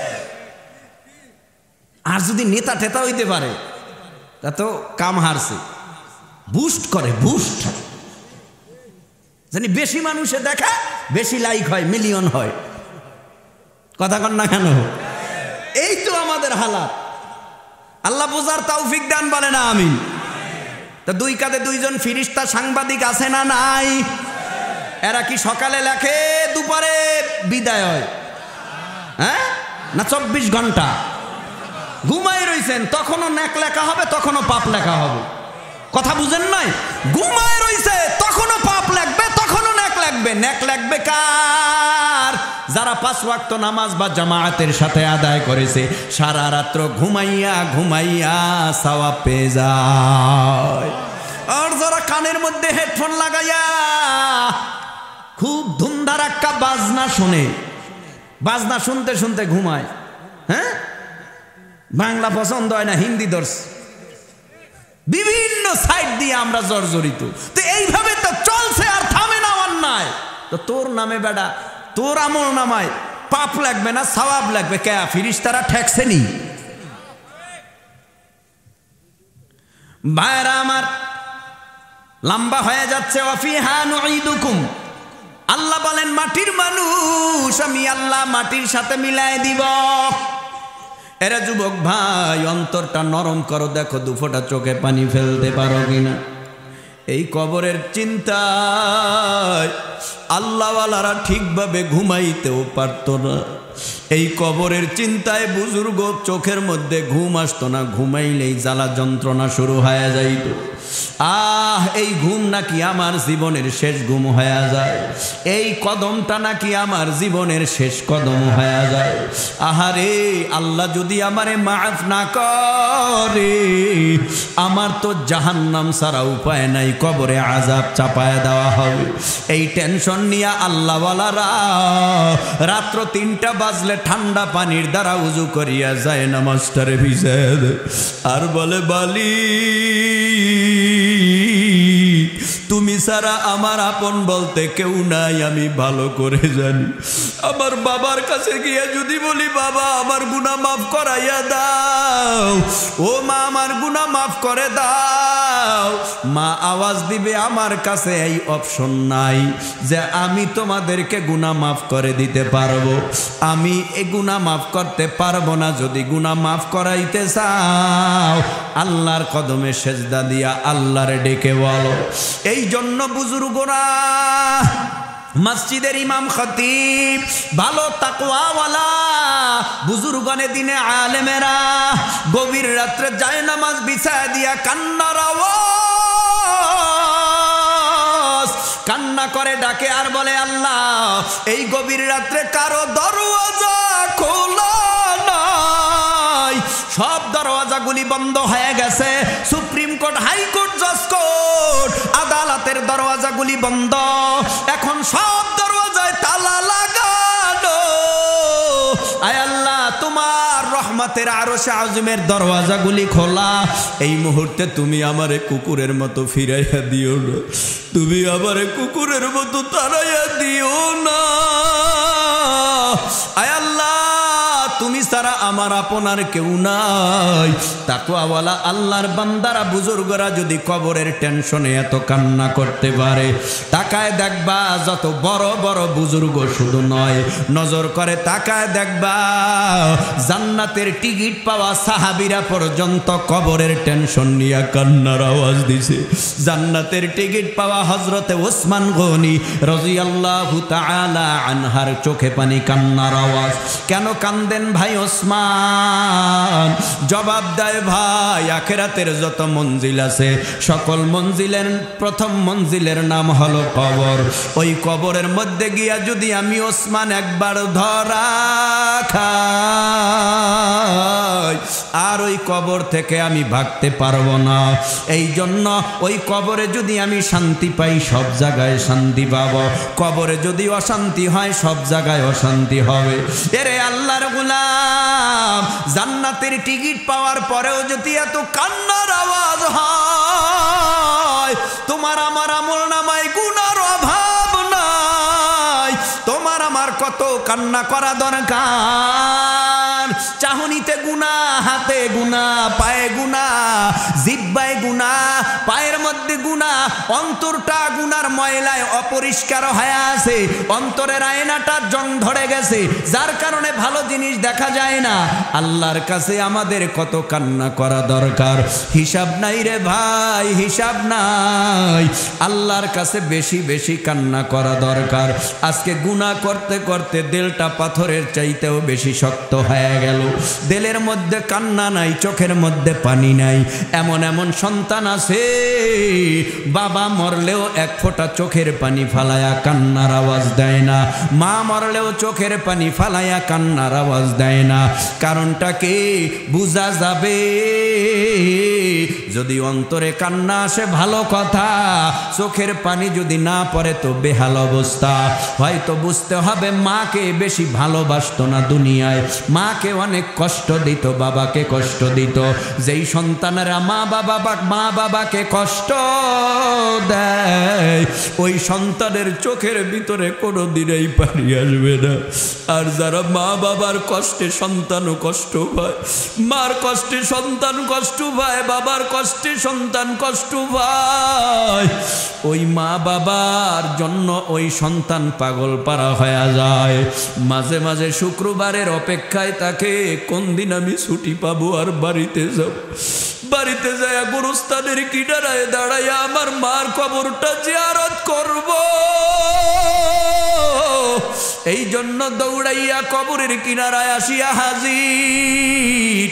আর যদি নেতা টেতা হইতে পারে তা তো কাম হারছে। বুস্ট করে, বুস্ট, জানি বেশি মানুষে দেখা, বেশি লাইক হয়, মিলিয়ন হয়। কথা কন না কেন? এই তো আমাদের হালাত। আল্লাহ বুঝার তৌফিক দান, বলে না আমিন। তা দুই কাঁধে দুইজন ফিরিস্তা সাংবাদিক আছে না নাই? এরা কি সকালে লেখে দুপুরে বিদায় হয়? হ্যাঁ না 24 ঘন্টা ঘুমাই রইছেন, তখনও নেক লেখা হবে, তখনও পাপ লেখা হবে। কথা বুঝেন নাই? ঘুমাই রইছে, তখনও পাপ লাগবে, তখনও নেক লাগবে। নেক লাগবে কার? যারা 5 ওয়াক্ত নামাজ বা জামায়াতের সাথে আদায় করেছে, সারা রাত্র ঘুমাইয়া ঘুমাইয়া সওয়াব পেয়ে যায়। আর যারা কানের মধ্যে হেডফোন লাগাইয়া খুব ধুমধারাক্কা বাজনা শুনে, বাজনা শুনতে শুনতে ঘুমায়, হ্যাঁ, বাংলা পছন্দ হয় না, হিন্দি দর্শ, বিভিন্ন সাইড দিয়ে আমরা জর্জরিত। তো এইভাবে তো চলছে, আর থামে না অন্যায়। তো তোর নামে বেটা, তোর আমল নামায় পাপ লাগবে না সওয়াব লাগবে? কে ফিরিস্তারা ঠেকছে নি? ভাইরা আমার, লম্বা হয়ে যাচ্ছে। ওয়াফিহা নুঈদুকুম, আল্লাহ বলেন মাটির মানুষ আমি আল্লাহ মাটির সাথে মিলাই দিব। এরা যুবক ভাই, অন্তরটা নরম করো, দেখো দুফোঁটা চোখে পানি ফেলতে পারো কিনা। এই কবরের চিন্তায় আল্লাহওয়ালারা ঠিকভাবে ঘুমাইতেও পারত না। এই কবরের চিন্তায় বুজুর্গ চোখের মধ্যে ঘুম আসতো না, ঘুমাইলেই জ্বালা যন্ত্রণা শুরু হয়ে যাইত। এই ঘুম নাকি আমার জীবনের শেষ ঘুম হয়ে যায়, এই কদমটা নাকি আমার জীবনের শেষ কদম হয়ে যায়। আহারে, আল্লাহ যদি আমারে মাফ না করে, আমার তো জাহান্নাম ছাড়া উপায় নাই, কবরে আযাব চাপায় দেওয়া হবে। এই টেনশন নিয়ে আল্লাহওয়ালারা রাত্র 3টা বাজলে ঠান্ডা পানির দ্বারা উজু করিয়া যায় নামাজটারে ভিজায় দেয়, আর বলে বালি তুমি ছাড়া আমার আপন বলতে কেউ নাই, আমি ভালো করে জানি। আমার বাবার কাছে গিয়ে যদি বলি বাবা আমার গুনাহ মাফ করাইয়া দাও, ও মা আমার গুনাহ মাফ করে দাও, মা আওয়াজ দিবে আমার কাছে এই অপশন নাই যে আমি তোমাদেরকে গুনাহ মাফ করে দিতে পারবো। আমি এই গুনাহ মাফ করতে পারবো না। যদি গুনাহ মাফ করাইতে চাও, আল্লাহর কদমে সেজদা দিয়া আল্লাহরে ডেকে বলো। এই জন্য বুজুর্গরা, মসজিদের ইমাম খতিব, ভালো তাকওয়াওয়ালা বুজুর্গনে দিনে আলেমেরা গভীর রাত্রে যায় নামাজ বিছায়া দিয়া কান্নার আওয়াজ, কান্না করে ডাকে আর বলে আল্লাহ এই গভীর রাত্রে কারো দরওয়াজা খোলা নাই, সব দরওয়াজাগুলি বন্ধ হয়ে গেছে। সুপ্রিম কোর্ট, হাইকোর্ট, জজ কোর্ট, আদালতের দরওয়াজাগুলি বন্ধ, এখন সব দরওয়াজায় তালা লাগানো। আয় আল্লাহ, তোমার রহমতের আরশে আযমের দরওয়াজাগুলি খোলা। এই মুহূর্তে তুমি আমারে কুকুরের মতো ফিরাইয়া দিও না, তুমি আমারে কুকুরের মতো তাড়াইয়া দিও না। আয় আল্লাহ, তুমি ছাড়া আমার আপনার কেউ নাই। তাকওয়াওয়ালা আল্লাহর বান্দারা বুজুর্গরা যদি কবরের টেনশনে এত কান্না করতে পারে, তাকায় দেখবা যত বড় বড় বুজুর্গ শুধু নয়, নজর করে তাকায় দেখবা জান্নাতের টিকিট পাওয়া সাহাবীরা পর্যন্ত কবরের টেনশন নিয়ে কান্নার আওয়াজ দিছে। জান্নাতের টিকিট পাওয়া হযরতে ওসমান গনি রাদিয়াল্লাহু তাআলা আনহার চোখে পানি, কান্নার আওয়াজ। কেন কান্দেন ভাই ওসমান। জবাব দেয় ভাই আখিরাতের যত মঞ্জিল আছে সকল মঞ্জিলের প্রথম মঞ্জিলের নাম হলো কবর। ওই কবরের মধ্যে গিয়া যদি আমি ওসমান একবার ধরা খাই আর ওই কবর থেকে আমি ভাগতে পারবো না। এই জন্য ওই কবরে যদি আমি শান্তি পাই সব জায়গায় শান্তি পাবো, কবরে যদি অশান্তি হয় সব জায়গায় অশান্তি হবে। এরে আল্লাহর গোলাম, জান্নাতের টিকিট পাওয়ার পরেও যদি এত কান্নার আওয়াজ হয়, তোমার আমার আমল নামায় গুনার অভাব নাই, তোমার আমার কত কান্না করা দরকার। চাহনিতে গুনাহ, হাতে গুনাহ, পায়ে গুনাহ, জিহ্বায় গুনাহ, পায়ের মধ্যে গুনাহ, অন্তরটা গুনার ময়লায় অপরিষ্কার হয়ে আছে, অন্তরের আয়নাটা জং ধরে গেছে, যার কারণে ভালো জিনিস দেখা যায় না। আল্লাহর কাছে আমাদের কত কান্না করা দরকার, হিসাব নাই রে ভাই, হিসাব নাই। আল্লাহর কাছে বেশি বেশি কান্না করা দরকার। আজকে গুনাহ করতে করতে দিলটা পাথরের চাইতেও বেশি শক্ত হয়ে গেল। দিলের মধ্যে কান্না নাই, চোখের মধ্যে পানি নাই। এমন এমন সন্তান আছে বাবা মরলেও এক ফোঁটা চোখের পানি ফালায়া কান্নার আওয়াজ দেয় না, মা মরলেও চোখের পানি ফালায়া কান্নার আওয়াজ দেয় না। কারণটা কি বুঝা যাবে? যদি অন্তরে কান্না আসে ভালো কথা, চোখের পানি যদি না পড়ে তো বেহাল অবস্থা। হয়তো বুঝতে হবে মাকে বেশি ভালোবাসতো না দুনিয়ায়, মাকে অনেক কষ্ট দিত, বাবাকে কষ্ট দিত। যেই সন্তানেরা মা বাবাকে কষ্ট দেয় ওই সন্তানের চোখের ভিতরে কোনো দিনেই পানি আসবে না। আর যারা মা বাবার কষ্টে সন্তানও কষ্ট পায়, মার কষ্টে সন্তান কষ্ট পায়, বাবার কষ্টে সন্তান কষ্ট পায়, ওই মা বাবার জন্য ওই সন্তান পাগল পারা হয়ে যায়। মাঝে মাঝে শুক্রবারের অপেক্ষায় তাকে কোন দিন আমি ছুটি পাবো আর বাড়িতে যাব। বাড়িতে যায় গুরুস্থানের কিনারায় দাঁড়াইয়া আমার মার কবরটা জিয়ারত করব। এই জন্য দৌড়াইয়া কবরের কিনারায় আসিয়া হাজির।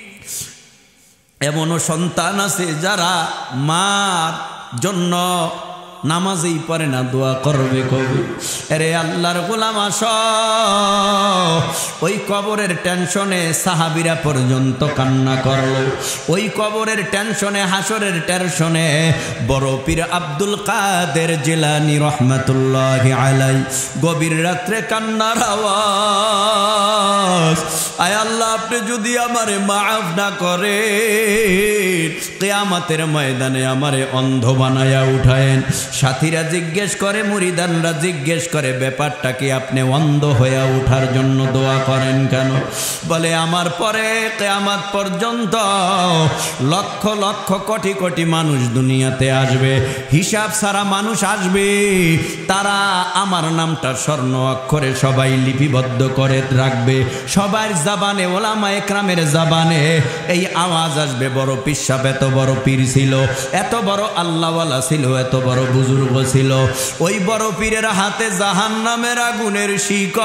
এমনও সন্তান আছে যারা মার জন্য নামাজেই পড়ে না, দোয়া করবে কবে? আরে আল্লাহর গোলাম আসো, ওই কবরের টেনশনে সাহাবীরা পর্যন্ত কান্না করলো। ওই কবরের টেনশনে, হাসরের টেনশনে বড় পীর আব্দুল কাদের জিলানী রহমাতুল্লাহি আলাইহি গভীর রাত্রে কান্নার আওয়াজ। আয় আল্লাহ, আপনি যদি আমারে মাফ না করে কিয়ামতের ময়দানে আমারে অন্ধ বানায়া উঠায়েন। সাথীরা জিজ্ঞেস করে, মুরিদানরা জিজ্ঞেস করে, ব্যাপারটা কি আপনি অন্ধ হয়ে ওঠার জন্য দোয়া করেন কেন? বলে আমার পরে কিয়ামত পর্যন্ত লক্ষ লক্ষ কোটি কোটি মানুষ দুনিয়াতে আসবে, হিসাব ছাড়া মানুষ আসবে। তারা আমার নামটা স্বর্ণ অক্ষরে সবাই লিপিবদ্ধ করে রাখবে। সবার জাবানে, ওলামা একরামের জাবানে এই আওয়াজ আসবে, বড় পীর সাহেব এত বড় পীর ছিল, এত বড় আল্লাহওয়ালা ছিল, এত বড় বুজুর্গ ছিল। ওই বড় পীরের হাতে জাহান্নামের আগুনের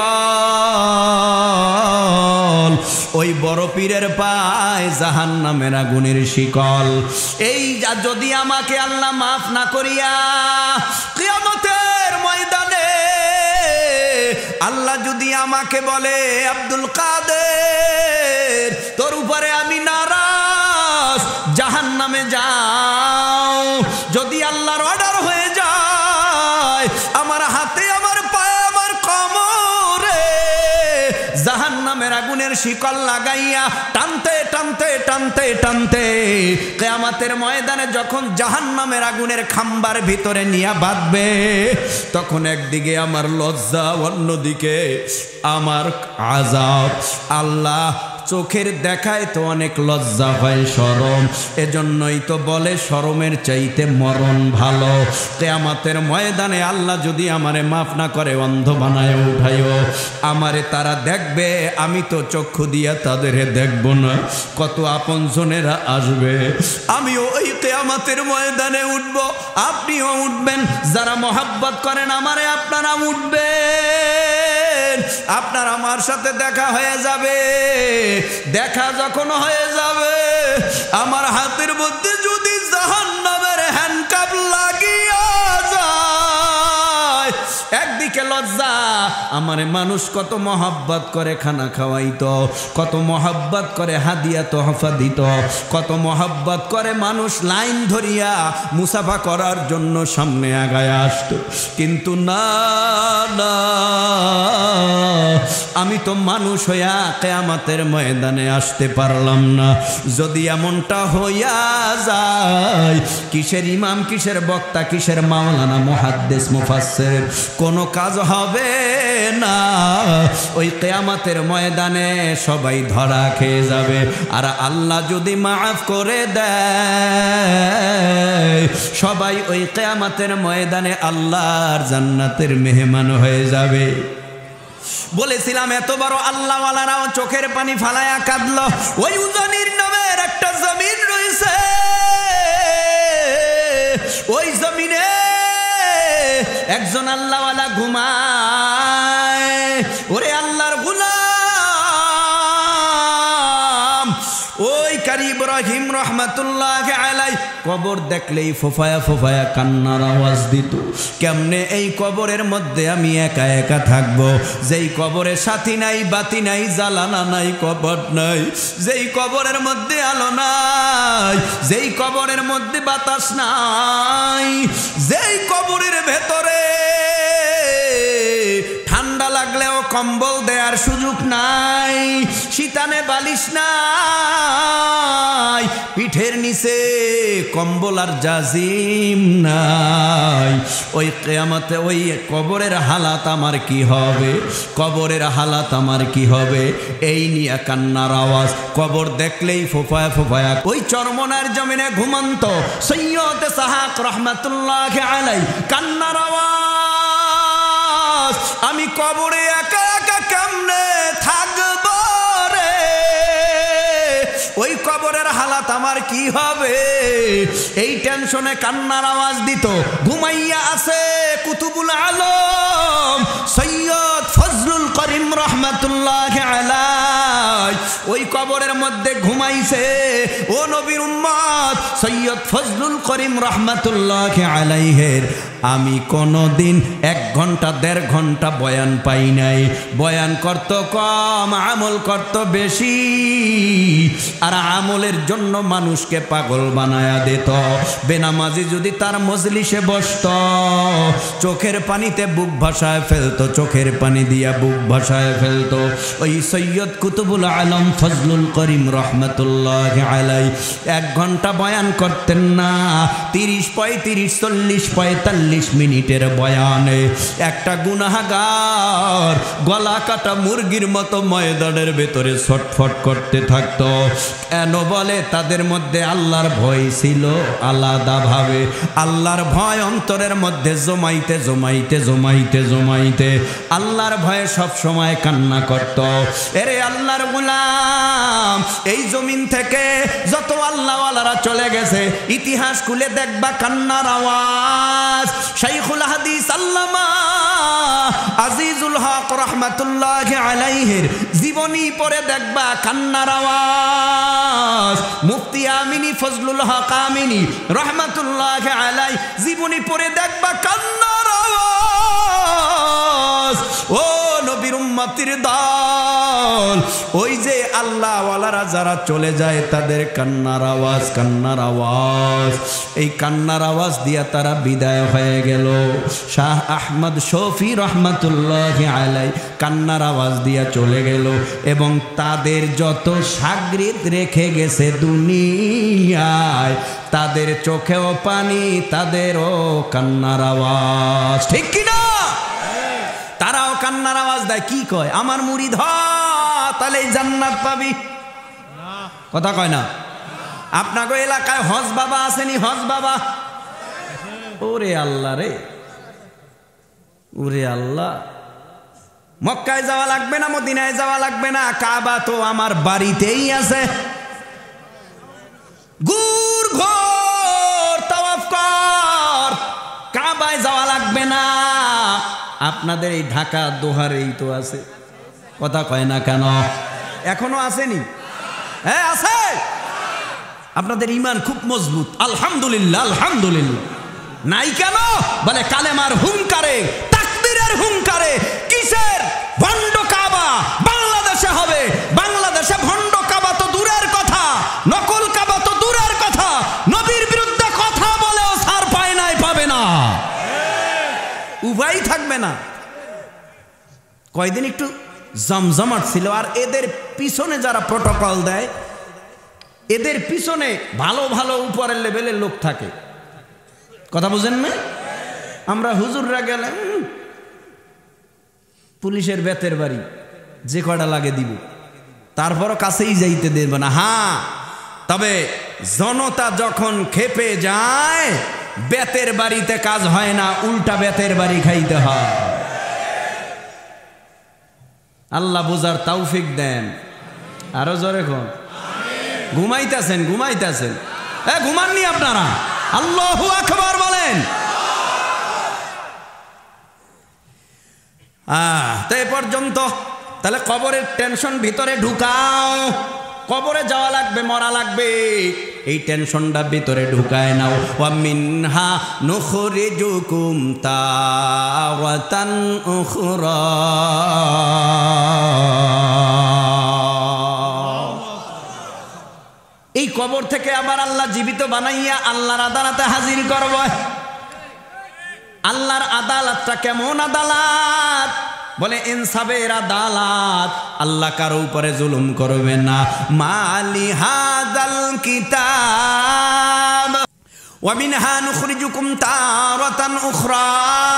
শিকল, ওই বড় পীরের পায় জাহান্নামের আগুনের শিকল। এই যদি আমাকে আল্লাহ মাফ না করিয়া কিয়ামতের ময়দানে আল্লাহ যদি আমাকে বলে, আব্দুল কাদের তোর উপরে আমি নারাজ, জাহান্নামে যাও, যদি আল্লাহর অর্ডার হয়ে যায়, আমার হাতে, আমার পায়ে, আমার কোমরে জাহান্নামের আগুনের শিকল লাগাইয়া টানতে টানতে টানতে টানতে কিয়ামতের ময়দানে যখন জাহান্নামের আগুনের খাম্বার ভিতরে নিয়ে বাঁধবে, তখন একদিকে আমার লজ্জা, অন্যদিকে আমার আযাব। আল্লাহ চোখের দেখায় তো অনেক লজ্জা হয়, শরম, এজন্যই তো বলে শরমের চাইতে মরণ ভালো। কিয়ামতের ময়দানে আল্লাহ যদি আমারে মাফ না করে অন্ধ বানায় উঠাইও, আমারে তারা দেখবে, আমি তো চক্ষু দিয়া তাদের দেখব না। কত আপনজনেরা আসবে, আমিও ওই কিয়ামতের ময়দানে উঠব, আপনিও উঠবেন। যারা মহব্বত করেন আমারে, আপনারা উঠবেন। আপনার আমার সাথে দেখা হয়ে যাবে। দেখা যখন হয়ে যাবে, আমার হাতের মধ্যে যদি জাহান্নামের হ্যান্ডকাপ লাগিয়া যায়, একদিকে লজ্জা, আমারে মানুষ কত মহব্বত করে খানা খাওয়াইতো, কত মহব্বত করে হাদিয়া তোহফা দিত, কত মহব্বত করে মানুষ লাইন ধরিয়া মুসাফা করার জন্য সামনে আগায় আসতো। কিন্তু না না, আমি তো মানুষ হইয়া কিয়ামতের ময়দানে আসতে পারলাম না। যদি এমনটা হইয়া যায়, কিসের ইমাম, কিসের বক্তা, কিসের মাওলানা, মুহাদ্দিস, মুফাসসির, কোনো কাজ হবে না। ওই কিয়ামতের ময়দানে সবাই ধরা খেয়ে যাবে। আর আল্লাহ যদি মাফ করে দেয়, সবাই ওই কিয়ামতের ময়দানে আল্লাহর জান্নাতের মেহমান হয়ে যাবে। বলেছিলাম এত বড় আল্লাহওয়ালারাও চোখের পানি ফালায়া কাঁদল। ওই উজানির নামের একটা জমিন রয়েছে, ওই জমিনে একজন আল্লাহওয়ালা ঘুমায়। ওরে আল্লাহর গোলাম, ওই কারি ইব্রাহিম রহমাতুল্লাহ আলাইহি কবর দেখলেই ফোফায়া ফোফায়া কান্নার আওয়াজ দিত। কেমনে এই কবরের মধ্যে আমি একা একা থাকবো, যেই কবরে সাথী নাই, বাতি নাই, জ্বালানা নাই, কবর নাই, যেই কবরের মধ্যে আলো নাই, যেই কবরের মধ্যে বাতাস নাই, যেই কবরের ভেতরে ঠান্ডা লাগলেও কম্বল দেওয়ার সুযোগ নাই, শীতানে বালিশ নাই, পিঠের নিচে কম্বল আর জাজিম নাই। ওই কিয়ামতে ওই কবরের হালাত আমার কি হবে, কবরের হালাত আমার কি হবে, এই নিয়ে কান্নার আওয়াজ। কবর দেখলেই ফোফায়া ফোফায়া। ওই চরমনার জমিনে ঘুমন্ত সৈয়দ সাহাক রহমাতুল্লাহ আলাইহি কান্নার আওয়াজ। আমি কবরে একা একা কেমনে থাকব রে, ওই কবরের হালাত আমার কি হবে, এই টেনশনে কান্নার আওয়াজ দিত। ঘুমাইয়া আছে কুতুবুল আলম সৈয়দ ফজলুল করিম রহমাতুল্লাহ আলাইহি, ওই কবরের মধ্যে ঘুমাইছে ও নবীর উম্মত সৈয়দ ফজলুল করিম রহমাতুল্লাহ আলাইহির আমি কোনদিন 1 ঘন্টা 1.5 ঘন্টা বয়ান পাই নাই। বয়ান করত কম, আমল করত বেশি, আর আমলের জন্য মানুষকে পাগল বানায়া দিত। বেনামাজি যদি তার মজলিসে বসত, চোখের পানিতে বুক ভাসায় ফেলতো, চোখের পানি দিয়া বুক ভাসায় ফেলতো। ওই সৈয়দ কুতুবুল আলম ফজলুল করিম রহমাতুল্লাহ আলাইহি 1 ঘন্টা বয়ান করতেন না, 30, 35, 40, 45 মিনিটের বয়ানে একটা গুনাহগার গলা কাটা মুরগির মতো ময়দানের ভেতরে ছটফট করতে থাকতো। কেন বলে? তাদের মধ্যে আল্লাহর ভয় ছিল আলাদাভাবে। আল্লাহর ভয় অন্তরের মধ্যে জমাইতে জমাইতে জমাইতে জমাইতে আল্লাহর ভয়ে সব সময় কান্না করত। এরে আল্লাহর গোলাম, এই জমিন থেকে যত আল্লাহওয়ালারা চলে গেছে, ইতিহাস খুলে দেখবা কান্নার আওয়াজ। শাইখুল হাদিস আল্লামা আজিজুল হক রহমাতুল্লাহ আলাইহির জীবনী পড়ে দেখবা কান্নার আওয়াজ। মুফতি আমিনী ফজলুল হক আমিনী রহমাতুল্লাহ আলাইহি জীবনী পড়ে দেখবা কান্নার আওয়াজ। ও নবীর উম্মতির দল, ওই যে আল্লাহওয়ালারা যারা চলে যায় তাদের কান্নার আওয়াজ, কান্নার আওয়াজ। এই কান্নার আওয়াজ দিয়া তারা বিদায় হয়ে গেল। শাহ আহমদ শফি রহমাতুল্লাহ আলাইহি কান্নার আওয়াজ দিয়া চলে গেল, এবং তাদের যত শাগরিদ রেখে গেছে দুনিয়ায়, তাদের চোখেও পানি, তাদেরও কান্নার আওয়াজ। ঠিক কিনা? তারাও কান্নার আওয়াজ দেয়। কি কয়? আমার মুরিদ হ, তাহলে জান্নাত পাবি। কথা কয় না? আপনাকে এলাকায় হজ বাবা আসেনি? হজ বাবা, ওরে আল্লাহ রে, ওরে আল্লাহ। মক্কায় যাওয়া লাগবে না, মদিনায় যাওয়া লাগবে না, কাবা তো আমার বাড়িতেই আছে। ঘুর ঘোর তাওয়াফ কর, কাবায় যাওয়া লাগবে না। আপনাদের এই ঢাকা দোহারেই তো আছে। কথা কয় না কেন? এখনো আসেনি? হ্যাঁ আছে। আপনাদের ঈমান খুব মজবুত, আলহামদুলিল্লাহ আলহামদুলিল্লাহ। নাই কেন? বলে কালেমার হুঙ্কারে, তাকবীরের হুঙ্কারে। কিসের ভণ্ড কাবা বাংলাদেশে হবে? বাংলাদেশে ভণ্ড কাবা তো দূরের কথা, নকল কাবা তো দূরের কথা, নবীর বিরুদ্ধে কথা বলেও ছাড় পায় নাই, পাবে না, উভয়ই থাকবে না। কয়দিন একটু জমজমাট ছিল। আর এদের পিছনে যারা প্রটোকল দেয়, এদের পিছনে ভালো ভালো উপরের লেভেলের লোক থাকে। কথা বুঝেন না? আমরা হুজুররা গেলে পুলিশের বেতের বাড়ি যে কয়টা লাগে দিব, তারপরও কাছেই যাইতে দেবে না। হ্যাঁ, তবে জনতা যখন খেপে যায়, বেতের বাড়িতে কাজ হয় না, উল্টা বেতের বাড়ি খাইতে হয়। আল্লাহ বুঝার তৌফিক দেন। আরো জোরে কোন? ঘুমাইতেছেন ঘুমাইতেছেন? ঘুমাননি আপনারা? আল্লাহু আকবার বলেন। তো এ পর্যন্ত তাহলে কবরের টেনশন ভিতরে ঢুকাও। কবরে যাওয়া লাগবে, মরা লাগবে, এই টেনশনটা ভিতরে ঢুকায় নাও। ওয়া মিনহা নুখরিজুকুম তারাতান উখরা। এই কবর থেকে আবার আল্লাহ জীবিত বানাইয়া আল্লাহর আদালতে হাজির করব। আল্লাহর আদালতটা কেমন আদালত? বলে ইনসাফের আদালত। আল্লাহ কারো উপরে জুলুম করবে না। মালি হাযাল কিতাব ওয়া মিনহা নুখরিজুকুম তারাতান উখরা।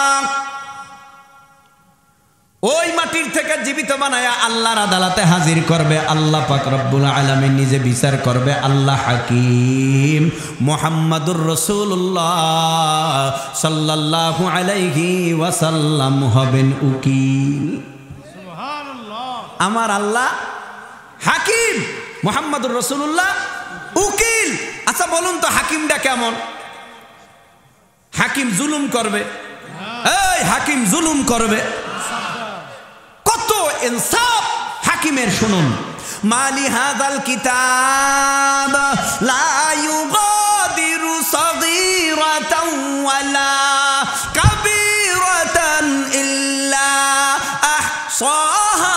ওই মাটির থেকে জীবিত বানায়া আল্লাহর আদালতে হাজির করবে। আল্লাহ পাক রব্বুল আলামিন নিজে বিচার করবে। আল্লাহ হাকিম। মুহাম্মাদুর রাসূলুল্লাহ সাল্লাল্লাহু আলাইহি ওয়াসাল্লাম হবেন উকিল। সুবহানাল্লাহ। আমার আল্লাহ হাকিম, মুহাম্মাদুর রাসূলুল্লাহ উকিল। আচ্ছা বলুন তো হাকিমটা কেমন? হাকিম জুলুম করবে? এই হাকিম জুলুম করবে? কত ইনসাফ হাকিমের শুনুন। মালি হাযাল কিতাব লা ইউগাদিরু সাগীরাতান ওয়ালা কাবীরাতান ইল্লা আহসাহা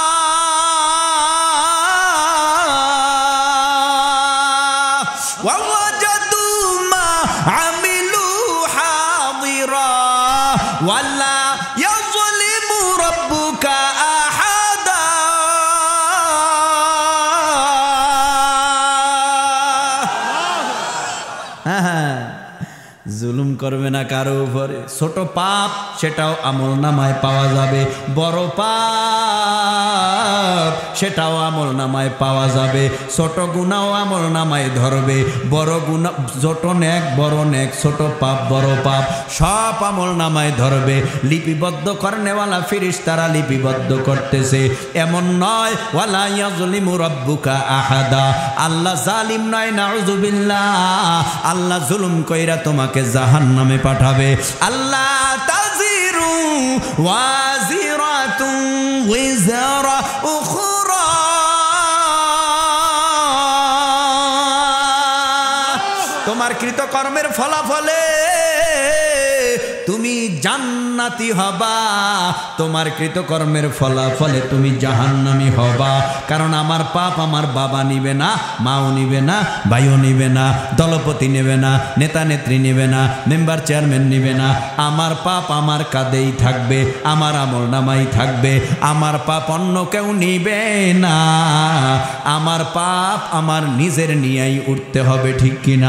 ওয়া ওয়াজাদু মা আমিলু হাদিরা ওয়ালা ইয়াযলিমু রাব্বুকা আহাদা। জুলুম করবে না কারো উপরে। ছোট পাপ সেটাও আমল নামায় পাওয়া যাবে, বড় পাপ সেটাও আমল নামায় পাওয়া যাবে। ছোট গুনাও আমল নামায় ধরবে, বড় গুনাহ ছোট নেক বড় নেক, ছোট পাপ বড় পাপ সব আমল নামায় ধরবে। লিপিবদ্ধ করনেওয়ালা ফেরেশতারা লিপিবদ্ধ করতেছে। এমন নয় ওয়ালা ইয়াযলিমু রাব্বুকা আহাদা। আল্লাহ জালিম নয়, নাউযুবিল্লাহ। আল্লাহ জুলুম কইরা তোমাকে জাহান্নামে পাঠাবে। আল্লাহ তাজিরু ওয়াজিরাতুন ওয়াজরা উখরা। তোমার কৃতকর্মের ফলাফলে তুমি জান্নাতি হবা, তোমার কৃতকর্মের ফলাফলে তুমি জাহান্নামী হবা। কারণ আমার পাপ আমার বাবা নিবে না, মাও নিবে না, ভাইও নিবে না, দলপতি নেবে না, নেতা নেত্রী নেবে না, মেম্বার চেয়ারম্যান নিবে না। আমার পাপ আমার কাঁধেই থাকবে, আমার আমল নামাই থাকবে। আমার পাপ অন্য কেউ নিবে না। আমার পাপ আমার নিজের নিয়েই উঠতে হবে, ঠিক কিনা?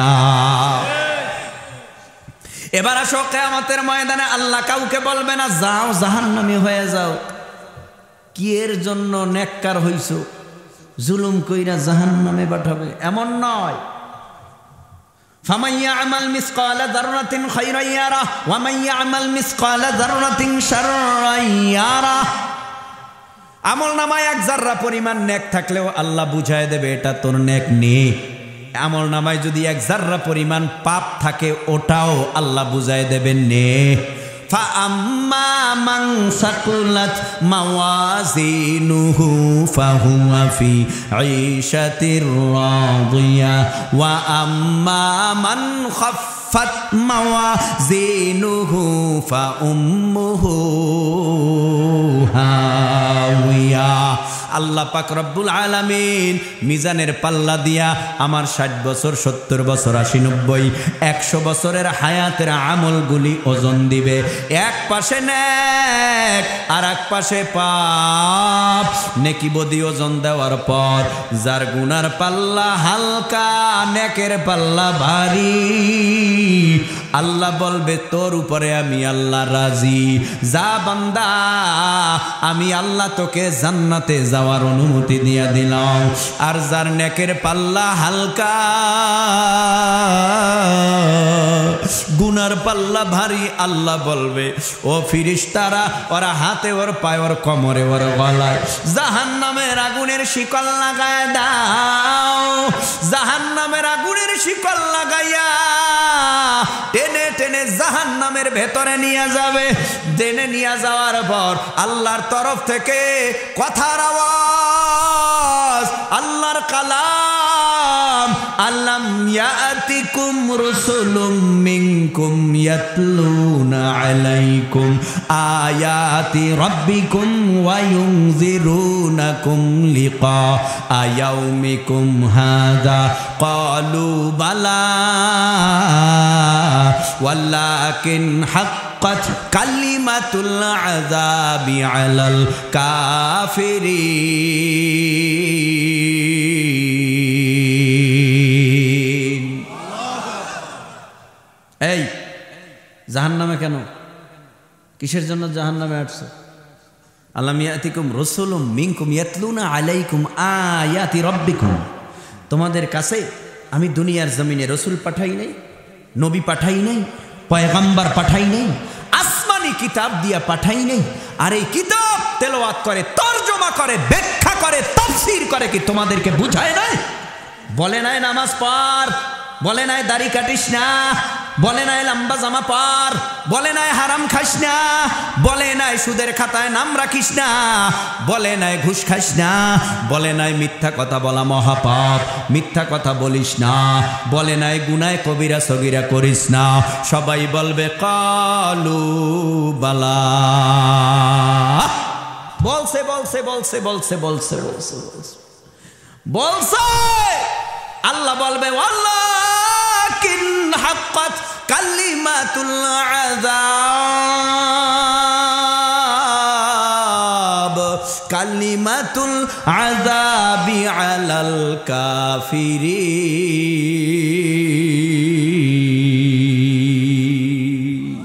এবার আসো কিয়ামতের ময়দানে আল্লাহ কাউকে বলবে না যাও জাহান্নামী হয়ে যাও। কি এর জন্য নেককার হইছো? জুলুম কইরা জাহান্নামে পাঠাবে এমন নয়। ফামান ইয়ামাল মিসকালা যাররাতিন খায়রান ইয়ারা ওয়া মান ইয়ামাল মিসকালা যাররাতিন শাররান ইয়ারা। আমল নামায় এক যাররা পরিমাণ নেক থাকলেও আল্লাহ বুঝায় দেবে এটা তোর নেক নেই। আমল নামায় যদি এক যাররা পরিমাণ পাপ থাকে ওটাও আল্লাহ বুঝায় দেবেন নে। ফাআম্মা মান সাকুলাত মাওয়াজিনুহু ফাহুয়া ফি ঈশাতির রাদিয়া ওয়া আম্মা মান খাফফাত মাওয়াজিনুহু ফাউম্মুহু হাওয়া। আল্লাহ পাক রব্বুল আলামিন মিজানের পাল্লা দিয়া আমার 60 বছর 70 বছর 80 90 100 বছরের হায়াতের আমলগুলি ওজন দিবে। এক পাশে নেক আর এক পাশে পাপ। নেকি বদি ওজন দেওয়ার পর যার গুনার পাল্লা হালকা নেকের পাল্লা ভারী, আল্লাহ বলবে তোর উপরে আমি আল্লাহ রাজি, যা বান্দা আমি আল্লাহ তোকে জান্নাতে যাওয়ার অনুমতি দিয়া দিলাম। আর যার নেকের পাল্লা হালকা গুনার পাল্লা ভারী, আল্লাহ বলবে ও ফিরিস্তারা ওরা হাতে ওর পায়ে ওর কোমরে ওর গলায় জাহান্নামের আগুনের শিকল লাগায় দাও। জাহান্নামের আগুনের শিকল লাগাইয়া টেনে টেনে জাহান্নামের ভেতরে নিয়ে যাবে। টেনে নিয়ে যাওয়ার পর আল্লাহর তরফ থেকে কথার আওয়াজ, আল্লাহর কালাম, আল্লাম ইয়াতিকুম রাসূলুম মিনকুম ইয়াতলুনা আলাইকুম আয়াতি রাব্বিকুম ওয়া ইউনযিরুনাকুম লিকা ইয়াউমিকুম হাযা ক্বালু বালা ওয়ালাকিন হাক্কাত কালিমাতুল আযাবি আলাল কাফিরিন। এই জাহান্নামে কেন, কিসের জন্য জাহান্নামে আসছে? আলাম ইয়াতিকুম রাসূলুম মিনকুম ইয়াতলুনা আলাইকুম আয়াতি রাব্বিকুম। তোমাদের কাছে আমি দুনিয়ার জমিনে রসুল পাঠাই নাই, নবী পাঠাই নাই, পয়গম্বর পাঠাই নাই, আসমানি কিতাব দিয়া পাঠাই নাই। আর এই কিতাব তেলাওয়াত করে, তরজমা করে, ব্যাখ্যা করে, তাফসীর করে কি তোমাদেরকে বুঝায় নাই? বলে নাই নামাজ পড়, বলে নাই দাড়ি কাটিস না, বলে নাই লম্বা জামা পর, বলে নাই হারাম খাস না, বলে নাই সুদের খাতায় নাম রাখিস না, বলে নাই ঘুষ খাস না, বলে নাই মিথ্যা কথা বলা মহাপাপ, মিথ্যা কথা বলিস না, বলে নাই গুনায় কবিরা সগীরা করিস না। সবাই বলবে কালু বালা। বলছে বলছে বলছে বলছে বলছে বলছে বলছে বলছে আল্লাহ বলবে ওয়ালাকিন হাক্কাত কালিমাতুল আযাব, কালিমাতুল আযাবি আলাল কাফিরিন।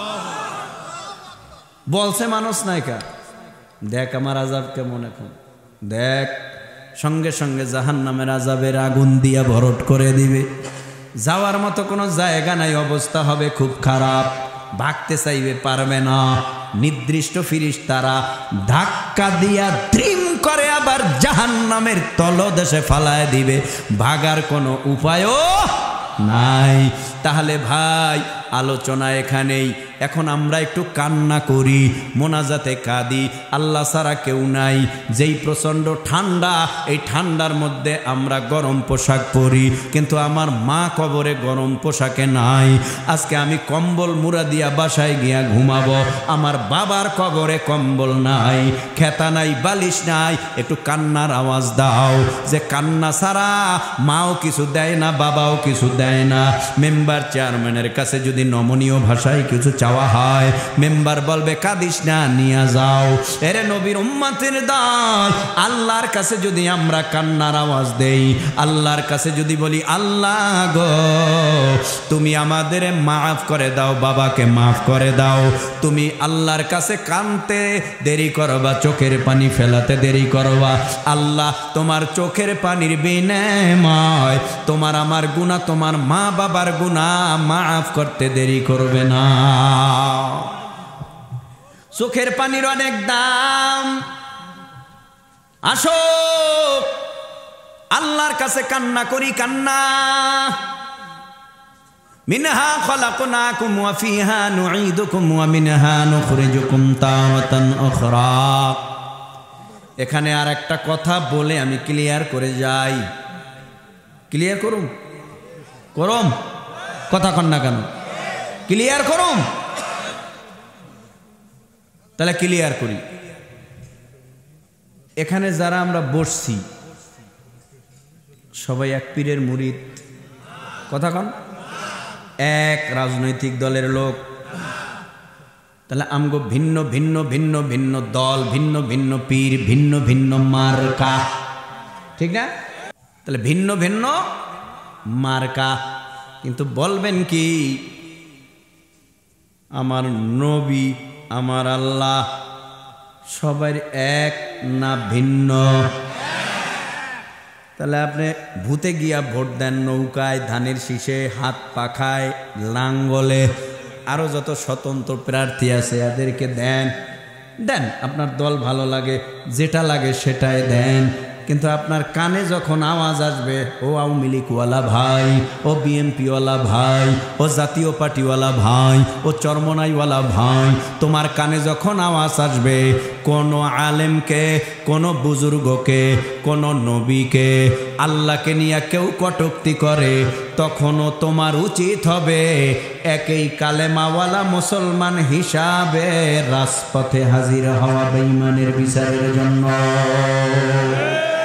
বলছে মানুষ নায়িকা, দেখ আমার আযাব কেমন এখন, দেখ। সঙ্গে সঙ্গে জাহান্নামের আযাবের আগুন দিয়া ভরট করে দিবে। যাওয়ার মতো কোনো জায়গা নাই, অবস্থা হবে খুব খারাপ। ভাগতে চাইবে, পারবে না। নির্দিষ্ট ফিরিস্তারা ধাক্কা দিয়া দ্রিম করে আবার জাহান্নামের তলদেশে ফালায় দিবে। ভাগার কোনো উপায়ও নাই। তাহলে ভাই আলোচনা এখানেই। এখন আমরা একটু কান্না করি, মোনাজাতে কাঁদি, আল্লাহ ছাড়া কেউ নাই। যেই প্রচণ্ড ঠান্ডা, এই ঠান্ডার মধ্যে আমরা গরম পোশাক পরি, কিন্তু আমার মা কবরে গরম পোশাকে নাই। আজকে আমি কম্বল মুড়া দিয়া বাসায় গিয়া ঘুমাবো, আমার বাবার কবরে কম্বল নাই, খেতা নাই, বালিশ নাই। একটু কান্নার আওয়াজ দাও, যে কান্না ছাড়া মাও কিছু দেয় না, বাবাও কিছু দেয় না। মেম্বার চেয়ারম্যানের কাছে যদি নমনীয় ভাষায় কিছু চাওয়া হয়, মেম্বার বলবে কাঁদিস না, নিয়ে যাও। এরে নবীর উম্মতের দল, আল্লাহর কাছে যদি আমরা কান্নার আওয়াজ দেই, আল্লাহর কাছে যদি বলি আল্লাহ গো তুমি আমাদের মাফ করে দাও, বাবাকে মাফ করে দাও, তুমি আল্লাহর কাছে কাঁদতে দেরি করবা, চোখের পানি ফেলাতে দেরি করবা। আল্লাহ তোমার চোখের পানির বিনিময় তোমার আমার গুনাহ, তোমার মা বাবার গুনাহ মাফ করতে দেরি করবে না। চোখের পানির অনেক দাম। আসো আল্লাহর কাছে কান্না করি, কান্না। মিনহা খলাকনাকুম ওয়া ফিহা নুঈদুকুম ওয়া মিনহা নুখরিজুকুম তারাতান উখরা। এখানে আর একটা কথা বলে আমি ক্লিয়ার করে যাই। ক্লিয়ার করুম করম কথা কন না কেন? ক্লিয়ার করুম, তাহলে ক্লিয়ার করি। এখানে যারা আমরা বসছি সবাই এক পীরের মুরিদ, কথা কন, এক রাজনৈতিক দলের লোক। তাহলে আমগো ভিন্ন ভিন্ন ভিন্ন ভিন্ন দল, ভিন্ন ভিন্ন পীর, ভিন্ন ভিন্ন মার্কা, ঠিক না? তাহলে ভিন্ন ভিন্ন মার্কা, কিন্তু বলবেন কি আমার নবী আমার আল্লাহ সবার এক না ভিন্ন? তাহলে আপনি ভূতে গিয়া ভোট দেন নৌকায়, ধানের শীষে, হাত পাখায়, লাঙ্গলে, আরো যত স্বতন্ত্র প্রার্থী আছে এদেরকে দেন, দেন আপনার দল ভালো লাগে, যেটা লাগে সেটাই দেন। কিন্তু আপনার কানে যখন আওয়াজ আসবে ও আওয়ামী লীগওয়ালা ভাই, ও বিএনপিওয়ালা ভাই, ও জাতীয় পার্টিওয়ালা ভাই, ও চরমনাইওয়ালা ভাই, তোমার কানে যখন আওয়াজ আসবে কোনো আলেমকে, কোনো বুজুর্গকে, কোনো নবীকে, আল্লাহকে নিয়ে কেউ কটূক্তি করে, তখনও তোমার উচিত হবে একই কালেমাওয়ালা মুসলমান হিসাবে রাজপথে হাজির হওয়া বেঈমানের বিচারের জন্য।